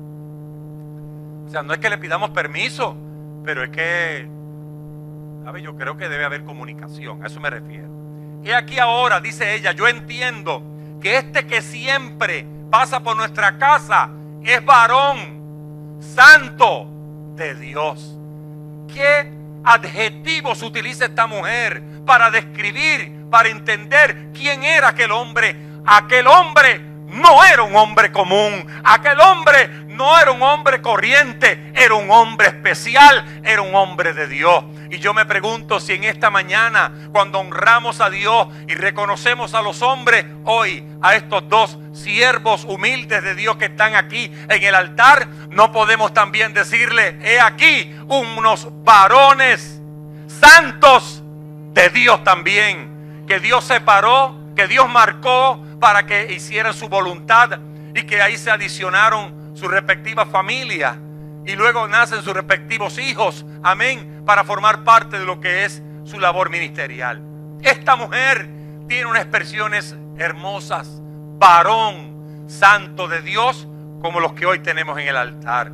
O sea, no es que le pidamos permiso, pero es que, ¿sabe? Yo creo que debe haber comunicación, a eso me refiero. Y aquí ahora, dice ella, yo entiendo que este que siempre pasa por nuestra casa es varón santo de Dios. ¿Qué adjetivos utiliza esta mujer para describir, para entender quién era aquel hombre? Aquel hombre no era un hombre común, aquel hombre no era un hombre corriente, era un hombre especial, era un hombre de Dios. Y yo me pregunto si en esta mañana, cuando honramos a Dios y reconocemos a los hombres, hoy a estos dos siervos humildes de Dios que están aquí en el altar, no podemos también decirle, he aquí unos varones santos de Dios también, que Dios separó, que Dios marcó para que hicieran su voluntad y que ahí se adicionaron sus respectivas familias y luego nacen sus respectivos hijos, amén, para formar parte de lo que es su labor ministerial. Esta mujer tiene unas expresiones hermosas, varón santo de Dios, como los que hoy tenemos en el altar.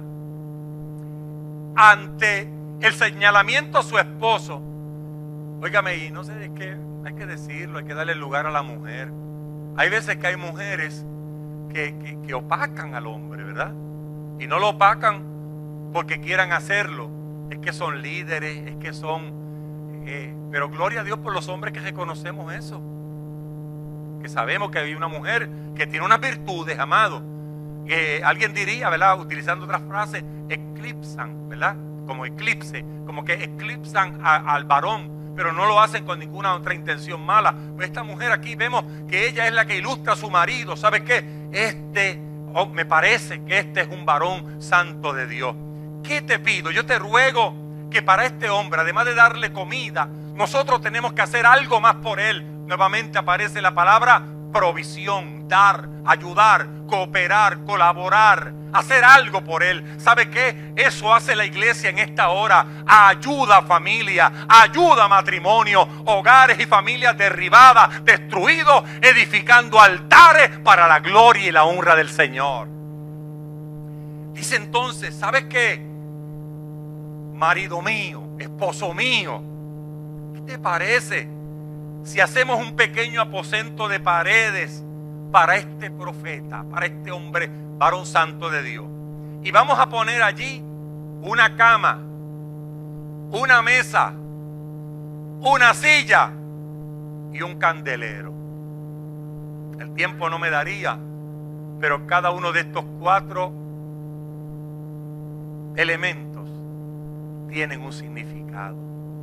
Ante el señalamiento a su esposo, óigame, y no sé de qué, hay que decirlo, hay que darle lugar a la mujer. Hay veces que hay mujeres que, que, que opacan al hombre, ¿verdad? Y no lo opacan porque quieran hacerlo, es que son líderes, es que son, eh, pero gloria a Dios por los hombres que reconocemos eso, que sabemos que hay una mujer que tiene unas virtudes, amado, que alguien diría, ¿verdad? Utilizando otras frases, eclipsan, ¿verdad? Como eclipse, como que eclipsan a, al varón, pero no lo hacen con ninguna otra intención mala. Pues esta mujer aquí vemos que ella es la que ilustra a su marido. ¿Sabes qué? Este, oh, me parece que este es un varón santo de Dios. ¿Qué te pido? Yo te ruego que para este hombre, además de darle comida, nosotros tenemos que hacer algo más por él. Nuevamente aparece la palabra provisión, dar, ayudar, cooperar, colaborar, hacer algo por él. ¿Sabe qué? Eso hace la iglesia en esta hora. Ayuda a familia, ayuda a matrimonio, hogares y familias derribadas, destruidos, edificando altares para la gloria y la honra del Señor. Dice entonces, ¿sabes qué? Marido mío, esposo mío, ¿qué te parece si hacemos un pequeño aposento de paredes para este profeta, para este hombre, varón santo de Dios? Y vamos a poner allí una cama, una mesa, una silla y un candelero. El tiempo no me daría, pero cada uno de estos cuatro elementos tienen un significado.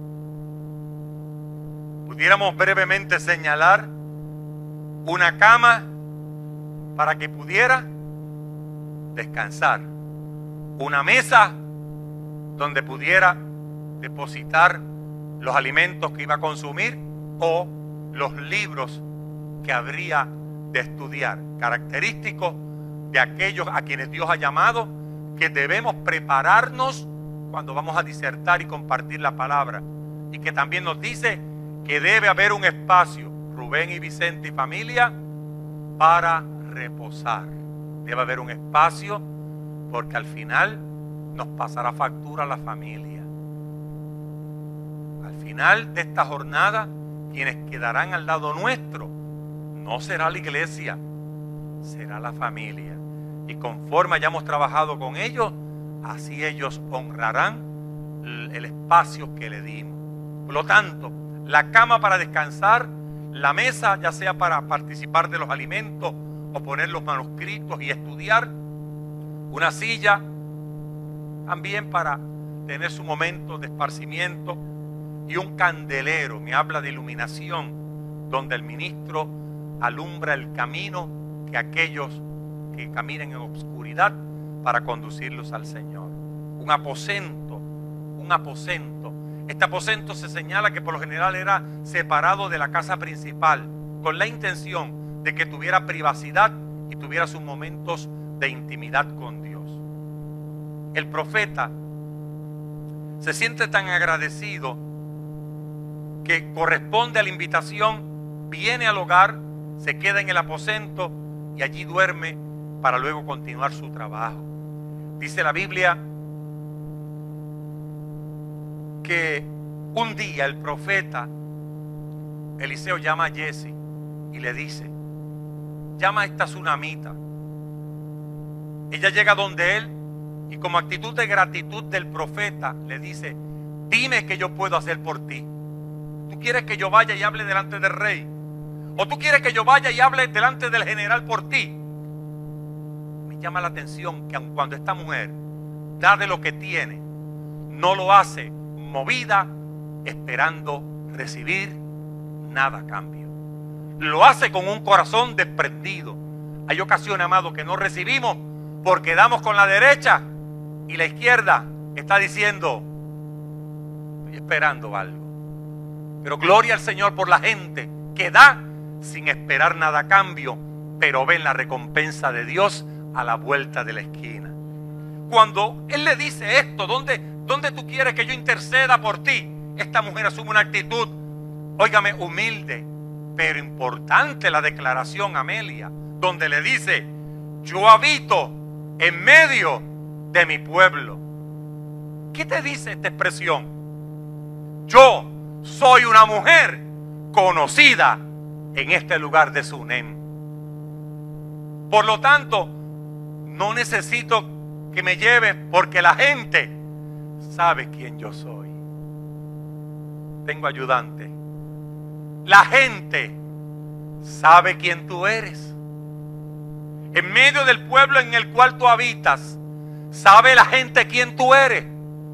Pudiéramos brevemente señalar una cama para que pudiera descansar, una mesa donde pudiera depositar los alimentos que iba a consumir o los libros que habría de estudiar, característicos de aquellos a quienes Dios ha llamado, que debemos prepararnos cuando vamos a disertar y compartir la palabra, y que también nos dice que debe haber un espacio, Rubén y Vicente y familia, para reposar. Debe haber un espacio porque al final nos pasará factura a la familia. al final de esta jornada, quienes quedarán al lado nuestro no será la iglesia, será la familia. Y conforme hayamos trabajado con ellos, así ellos honrarán el espacio que le dimos. Por lo tanto, la cama para descansar, la mesa ya sea para participar de los alimentos o poner los manuscritos y estudiar, una silla también para tener su momento de esparcimiento, y un candelero, me habla de iluminación, donde el ministro alumbra el camino que aquellos que caminen en obscuridad para conducirlos al Señor. Un aposento, un aposento. Este aposento se señala que por lo general era separado de la casa principal, con la intención de que tuviera privacidad y tuviera sus momentos de intimidad con Dios. El profeta se siente tan agradecido que corresponde a la invitación, viene al hogar, se queda en el aposento y allí duerme para luego continuar su trabajo. Dice la Biblia que un día el profeta Eliseo llama a Jesse y le dice: llama a esta tsunamita. Ella llega donde él y como actitud de gratitud del profeta le dice: dime qué yo puedo hacer por ti. ¿Tú quieres que yo vaya y hable delante del rey? ¿O tú quieres que yo vaya y hable delante del general por ti? Me llama la atención que aun cuando esta mujer da de lo que tiene, no lo hace movida esperando recibir nada a cambio. Lo hace con un corazón desprendido. Hay ocasiones, amados, que no recibimos porque damos con la derecha y la izquierda está diciendo: estoy esperando algo. Pero gloria al Señor por la gente que da sin esperar nada a cambio, pero ven la recompensa de Dios a la vuelta de la esquina. Cuando Él le dice esto: ¿dónde, dónde tú quieres que yo interceda por ti? Esta mujer asume una actitud, óigame, humilde, pero importante la declaración, Amelia, donde le dice: yo habito en medio de mi pueblo. ¿Qué te dice esta expresión? Yo soy una mujer conocida en este lugar de Sunem. Por lo tanto, no necesito que me lleves porque la gente sabe quién yo soy. Tengo ayudante. La gente sabe quién tú eres. En medio del pueblo en el cual tú habitas, sabe la gente quién tú eres.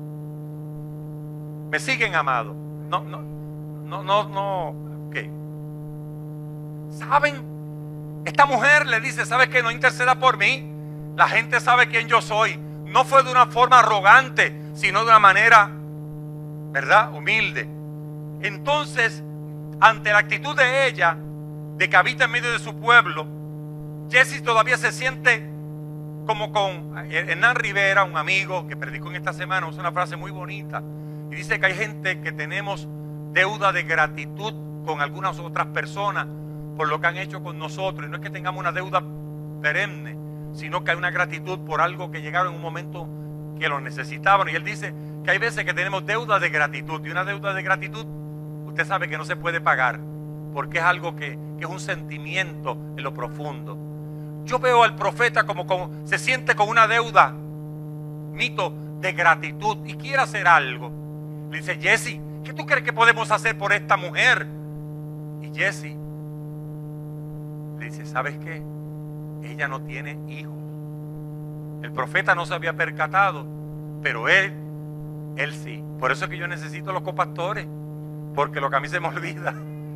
¿Me siguen, amado? No, no, no, no, no. Ok. ¿Saben? Esta mujer le dice: ¿sabes qué? No interceda por mí. La gente sabe quién yo soy. No fue de una forma arrogante, sino de una manera, ¿verdad?, humilde. Entonces, ante la actitud de ella, de que habita en medio de su pueblo, Jesse todavía se siente como con Hernán Rivera, un amigo que predicó en esta semana, usa una frase muy bonita y dice que hay gente que tenemos deuda de gratitud con algunas otras personas por lo que han hecho con nosotros, y no es que tengamos una deuda perenne, sino que hay una gratitud por algo que llegaron en un momento que lo necesitaban. Y él dice que hay veces que tenemos deuda de gratitud, y una deuda de gratitud usted sabe que no se puede pagar, porque es algo que, que es un sentimiento en lo profundo. Yo veo al profeta como, como se siente con una deuda, mito, de gratitud, y quiere hacer algo. Le dice: Jesse, ¿qué tú crees que podemos hacer por esta mujer? Y Jesse le dice: ¿sabes qué? Ella no tiene hijos. El profeta no se había percatado, pero él, él sí. Por eso es que yo necesito los copastores, porque lo que a mí se me olvida,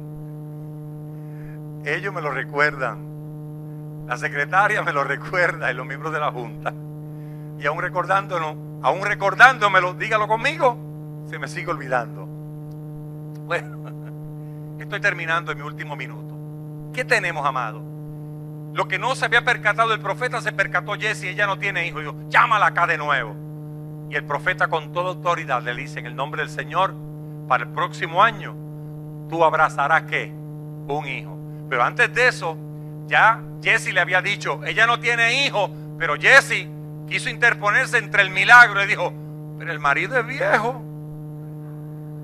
ellos me lo recuerdan. La secretaria me lo recuerda y los miembros de la junta. Y aún recordándonos, aún recordándomelo, dígalo conmigo, se me sigue olvidando. Bueno, estoy terminando en mi último minuto. ¿Qué tenemos, amado? Lo que no se había percatado el profeta, se percató Jesse. Ella no tiene hijos. Digo, llámala acá de nuevo. Y el profeta con toda autoridad le dice: en el nombre del Señor, para el próximo año tú abrazarás ¿qué? Un hijo. Pero antes de eso, ya Jesse le había dicho: ella no tiene hijos. Pero Jesse quiso interponerse entre el milagro y dijo: pero el marido es viejo.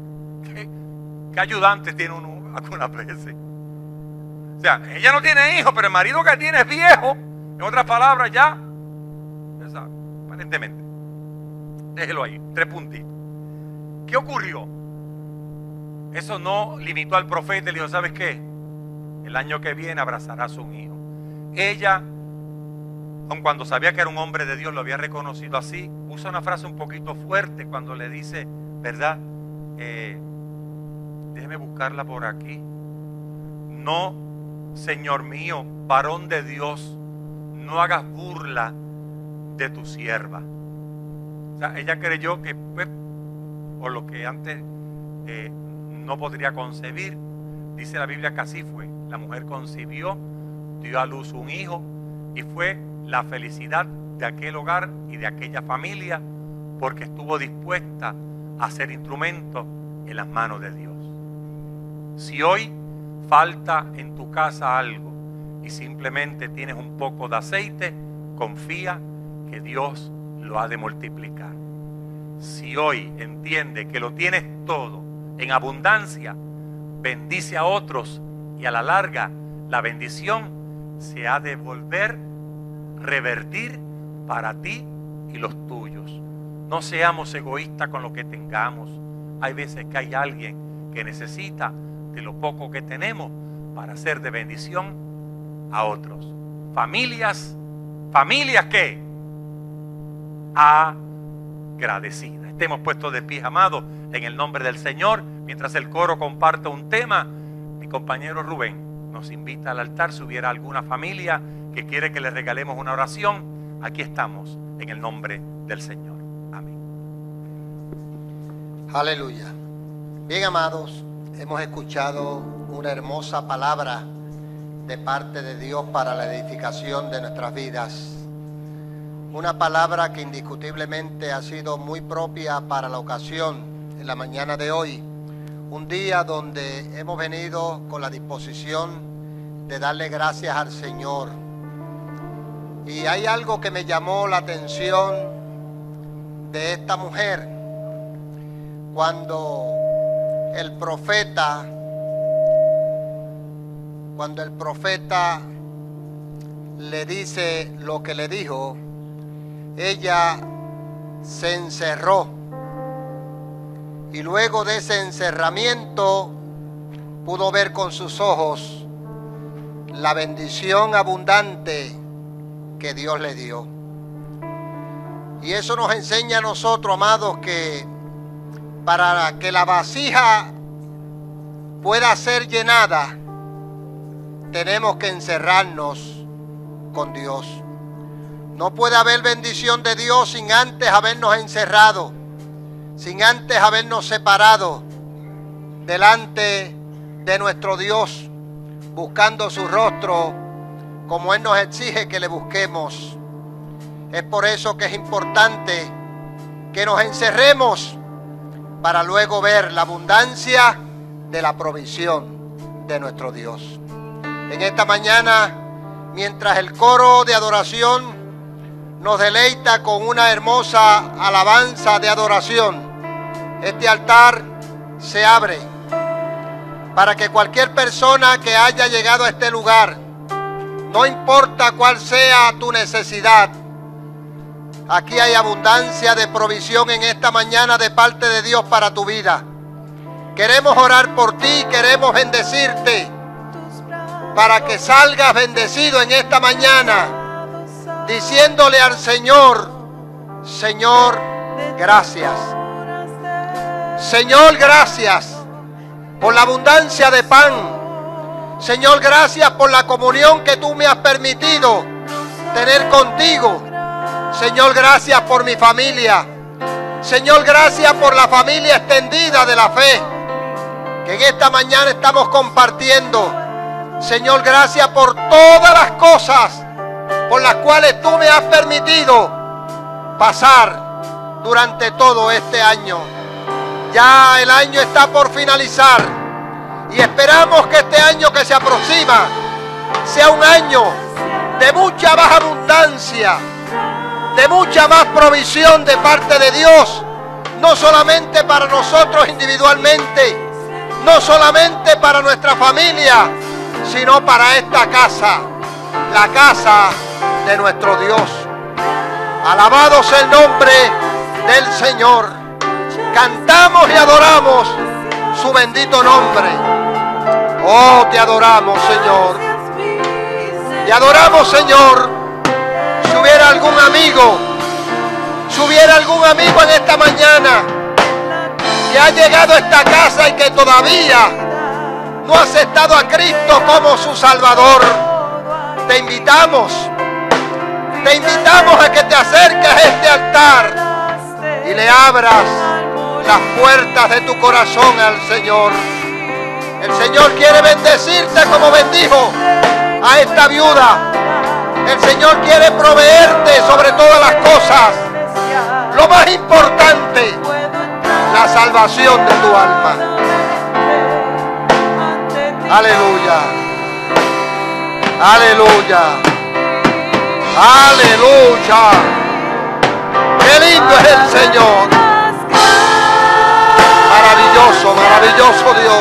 ¿Qué, qué ayudantes tiene uno algunas veces? O sea, ella no tiene hijos, pero el marido que tiene es viejo. En otras palabras, ya, esa, aparentemente. Déjelo ahí, tres puntitos. ¿Qué ocurrió? Eso no limitó al profeta y le dijo, ¿sabes qué? El año que viene abrazarás a un hijo. Ella, aun cuando sabía que era un hombre de Dios, lo había reconocido así, usa una frase un poquito fuerte cuando le dice, ¿verdad? Eh, déjeme buscarla por aquí. No, Señor mío, varón de Dios, no hagas burla de tu sierva. O sea, ella creyó que, pues, por lo que antes eh, no podría concebir, dice la Biblia que así fue. La mujer concibió, dio a luz un hijo y fue la felicidad de aquel hogar y de aquella familia porque estuvo dispuesta a ser instrumento en las manos de Dios. Si hoy falta en tu casa algo y simplemente tienes un poco de aceite, confía que Dios lo ha de multiplicar. Si hoy entiende que lo tienes todo en abundancia, bendice a otros y a la larga la bendición se ha de volver, revertir para ti y los tuyos. No seamos egoístas con lo que tengamos. Hay veces que hay alguien que necesita de lo poco que tenemos para ser de bendición a otros. Familias, familias que agradecidas. Estemos puestos de pie, amados, en el nombre del Señor. Mientras el coro comparte un tema, mi compañero Rubén nos invita al altar. Si hubiera alguna familia que quiere que le regalemos una oración, aquí estamos en el nombre del Señor. Amén. Aleluya. Bien, amados, hemos escuchado una hermosa palabra de parte de Dios para la edificación de nuestras vidas. Una palabra que indiscutiblemente ha sido muy propia para la ocasión en la mañana de hoy. Un día donde hemos venido con la disposición de darle gracias al Señor. Y hay algo que me llamó la atención de esta mujer. Cuando el profeta, cuando el profeta le dice lo que le dijo, ella se encerró. Y luego de ese encerramiento pudo ver con sus ojos la bendición abundante que Dios le dio. Y eso nos enseña a nosotros, amados, que para que la vasija pueda ser llenada, tenemos que encerrarnos con Dios. No puede haber bendición de Dios sin antes habernos encerrado, sin antes habernos separado delante de nuestro Dios, buscando su rostro como Él nos exige que le busquemos. Es por eso que es importante que nos encerremos para luego ver la abundancia de la provisión de nuestro Dios. En esta mañana, mientras el coro de adoración nos deleita con una hermosa alabanza de adoración, este altar se abre para que cualquier persona que haya llegado a este lugar, no importa cuál sea tu necesidad, aquí hay abundancia de provisión en esta mañana de parte de Dios para tu vida. Queremos orar por ti, queremos bendecirte para que salgas bendecido en esta mañana, diciéndole al Señor: Señor, gracias. Señor, gracias por la abundancia de pan. Señor, gracias por la comunión que tú me has permitido tener contigo. Señor, gracias por mi familia. Señor, gracias por la familia extendida de la fe que en esta mañana estamos compartiendo. Señor, gracias por todas las cosas por las cuales tú me has permitido pasar durante todo este año. Ya el año está por finalizar y esperamos que este año que se aproxima sea un año de mucha más abundancia, de mucha más provisión de parte de Dios no solamente para nosotros individualmente, no solamente para nuestra familia, sino para esta casa, la casa de nuestro Dios. Alabado sea el nombre del Señor. Cantamos y adoramos su bendito nombre. Oh, te adoramos, Señor. Te adoramos, Señor. Si hubiera algún amigo, si hubiera algún amigo en esta mañana que ha llegado a esta casa y que todavía no ha aceptado a Cristo como su Salvador, te invitamos, te invitamos a que te acerques a este altar y le abras las puertas de tu corazón al Señor. El Señor quiere bendecirte como bendijo a esta viuda. El Señor quiere proveerte sobre todas las cosas. Lo más importante, la salvación de tu alma. Aleluya. Aleluya. Aleluya. Qué lindo es el Señor. Maravilloso, maravilloso Dios.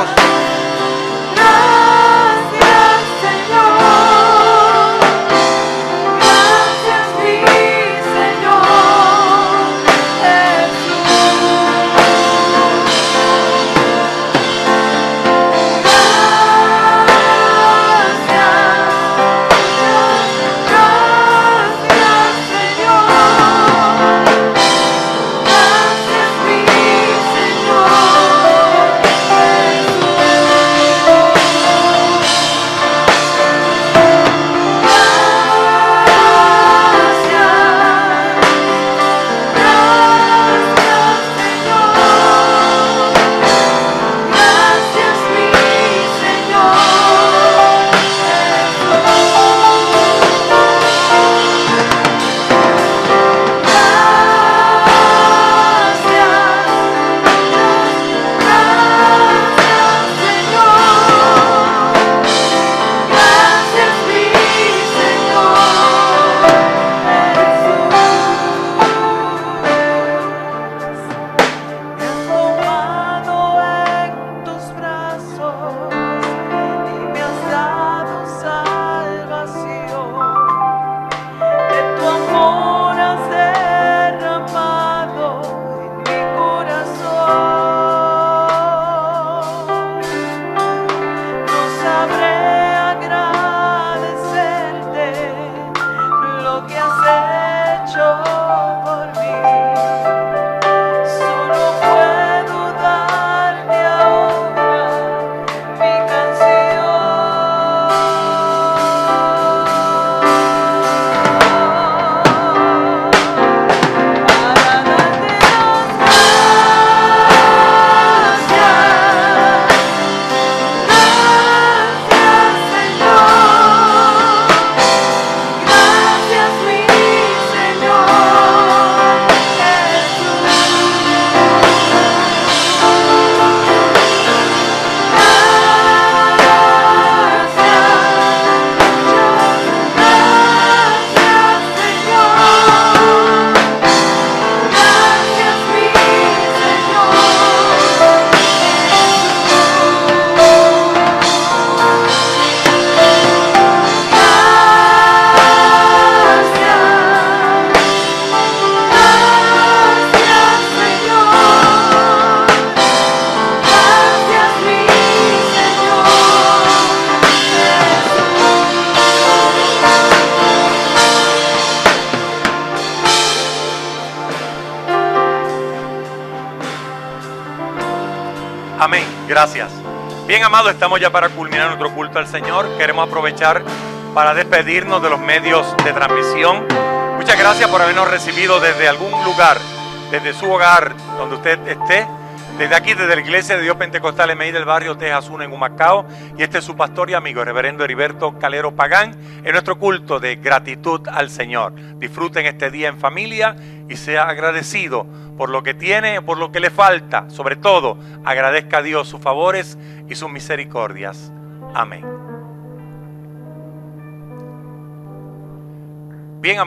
Amén. Gracias. Bien, amados, estamos ya para culminar nuestro culto al Señor. Queremos aprovechar para despedirnos de los medios de transmisión. Muchas gracias por habernos recibido desde algún lugar, desde su hogar, donde usted esté. Desde aquí, desde la Iglesia de Dios Pentecostal M I del barrio Texas uno en Humacao. Y este es su pastor y amigo, el reverendo Heriberto Calero Pagán, en nuestro culto de gratitud al Señor. Disfruten este día en familia y sea agradecido por lo que tiene, por lo que le falta. Sobre todo, agradezca a Dios sus favores y sus misericordias. Amén. Bien,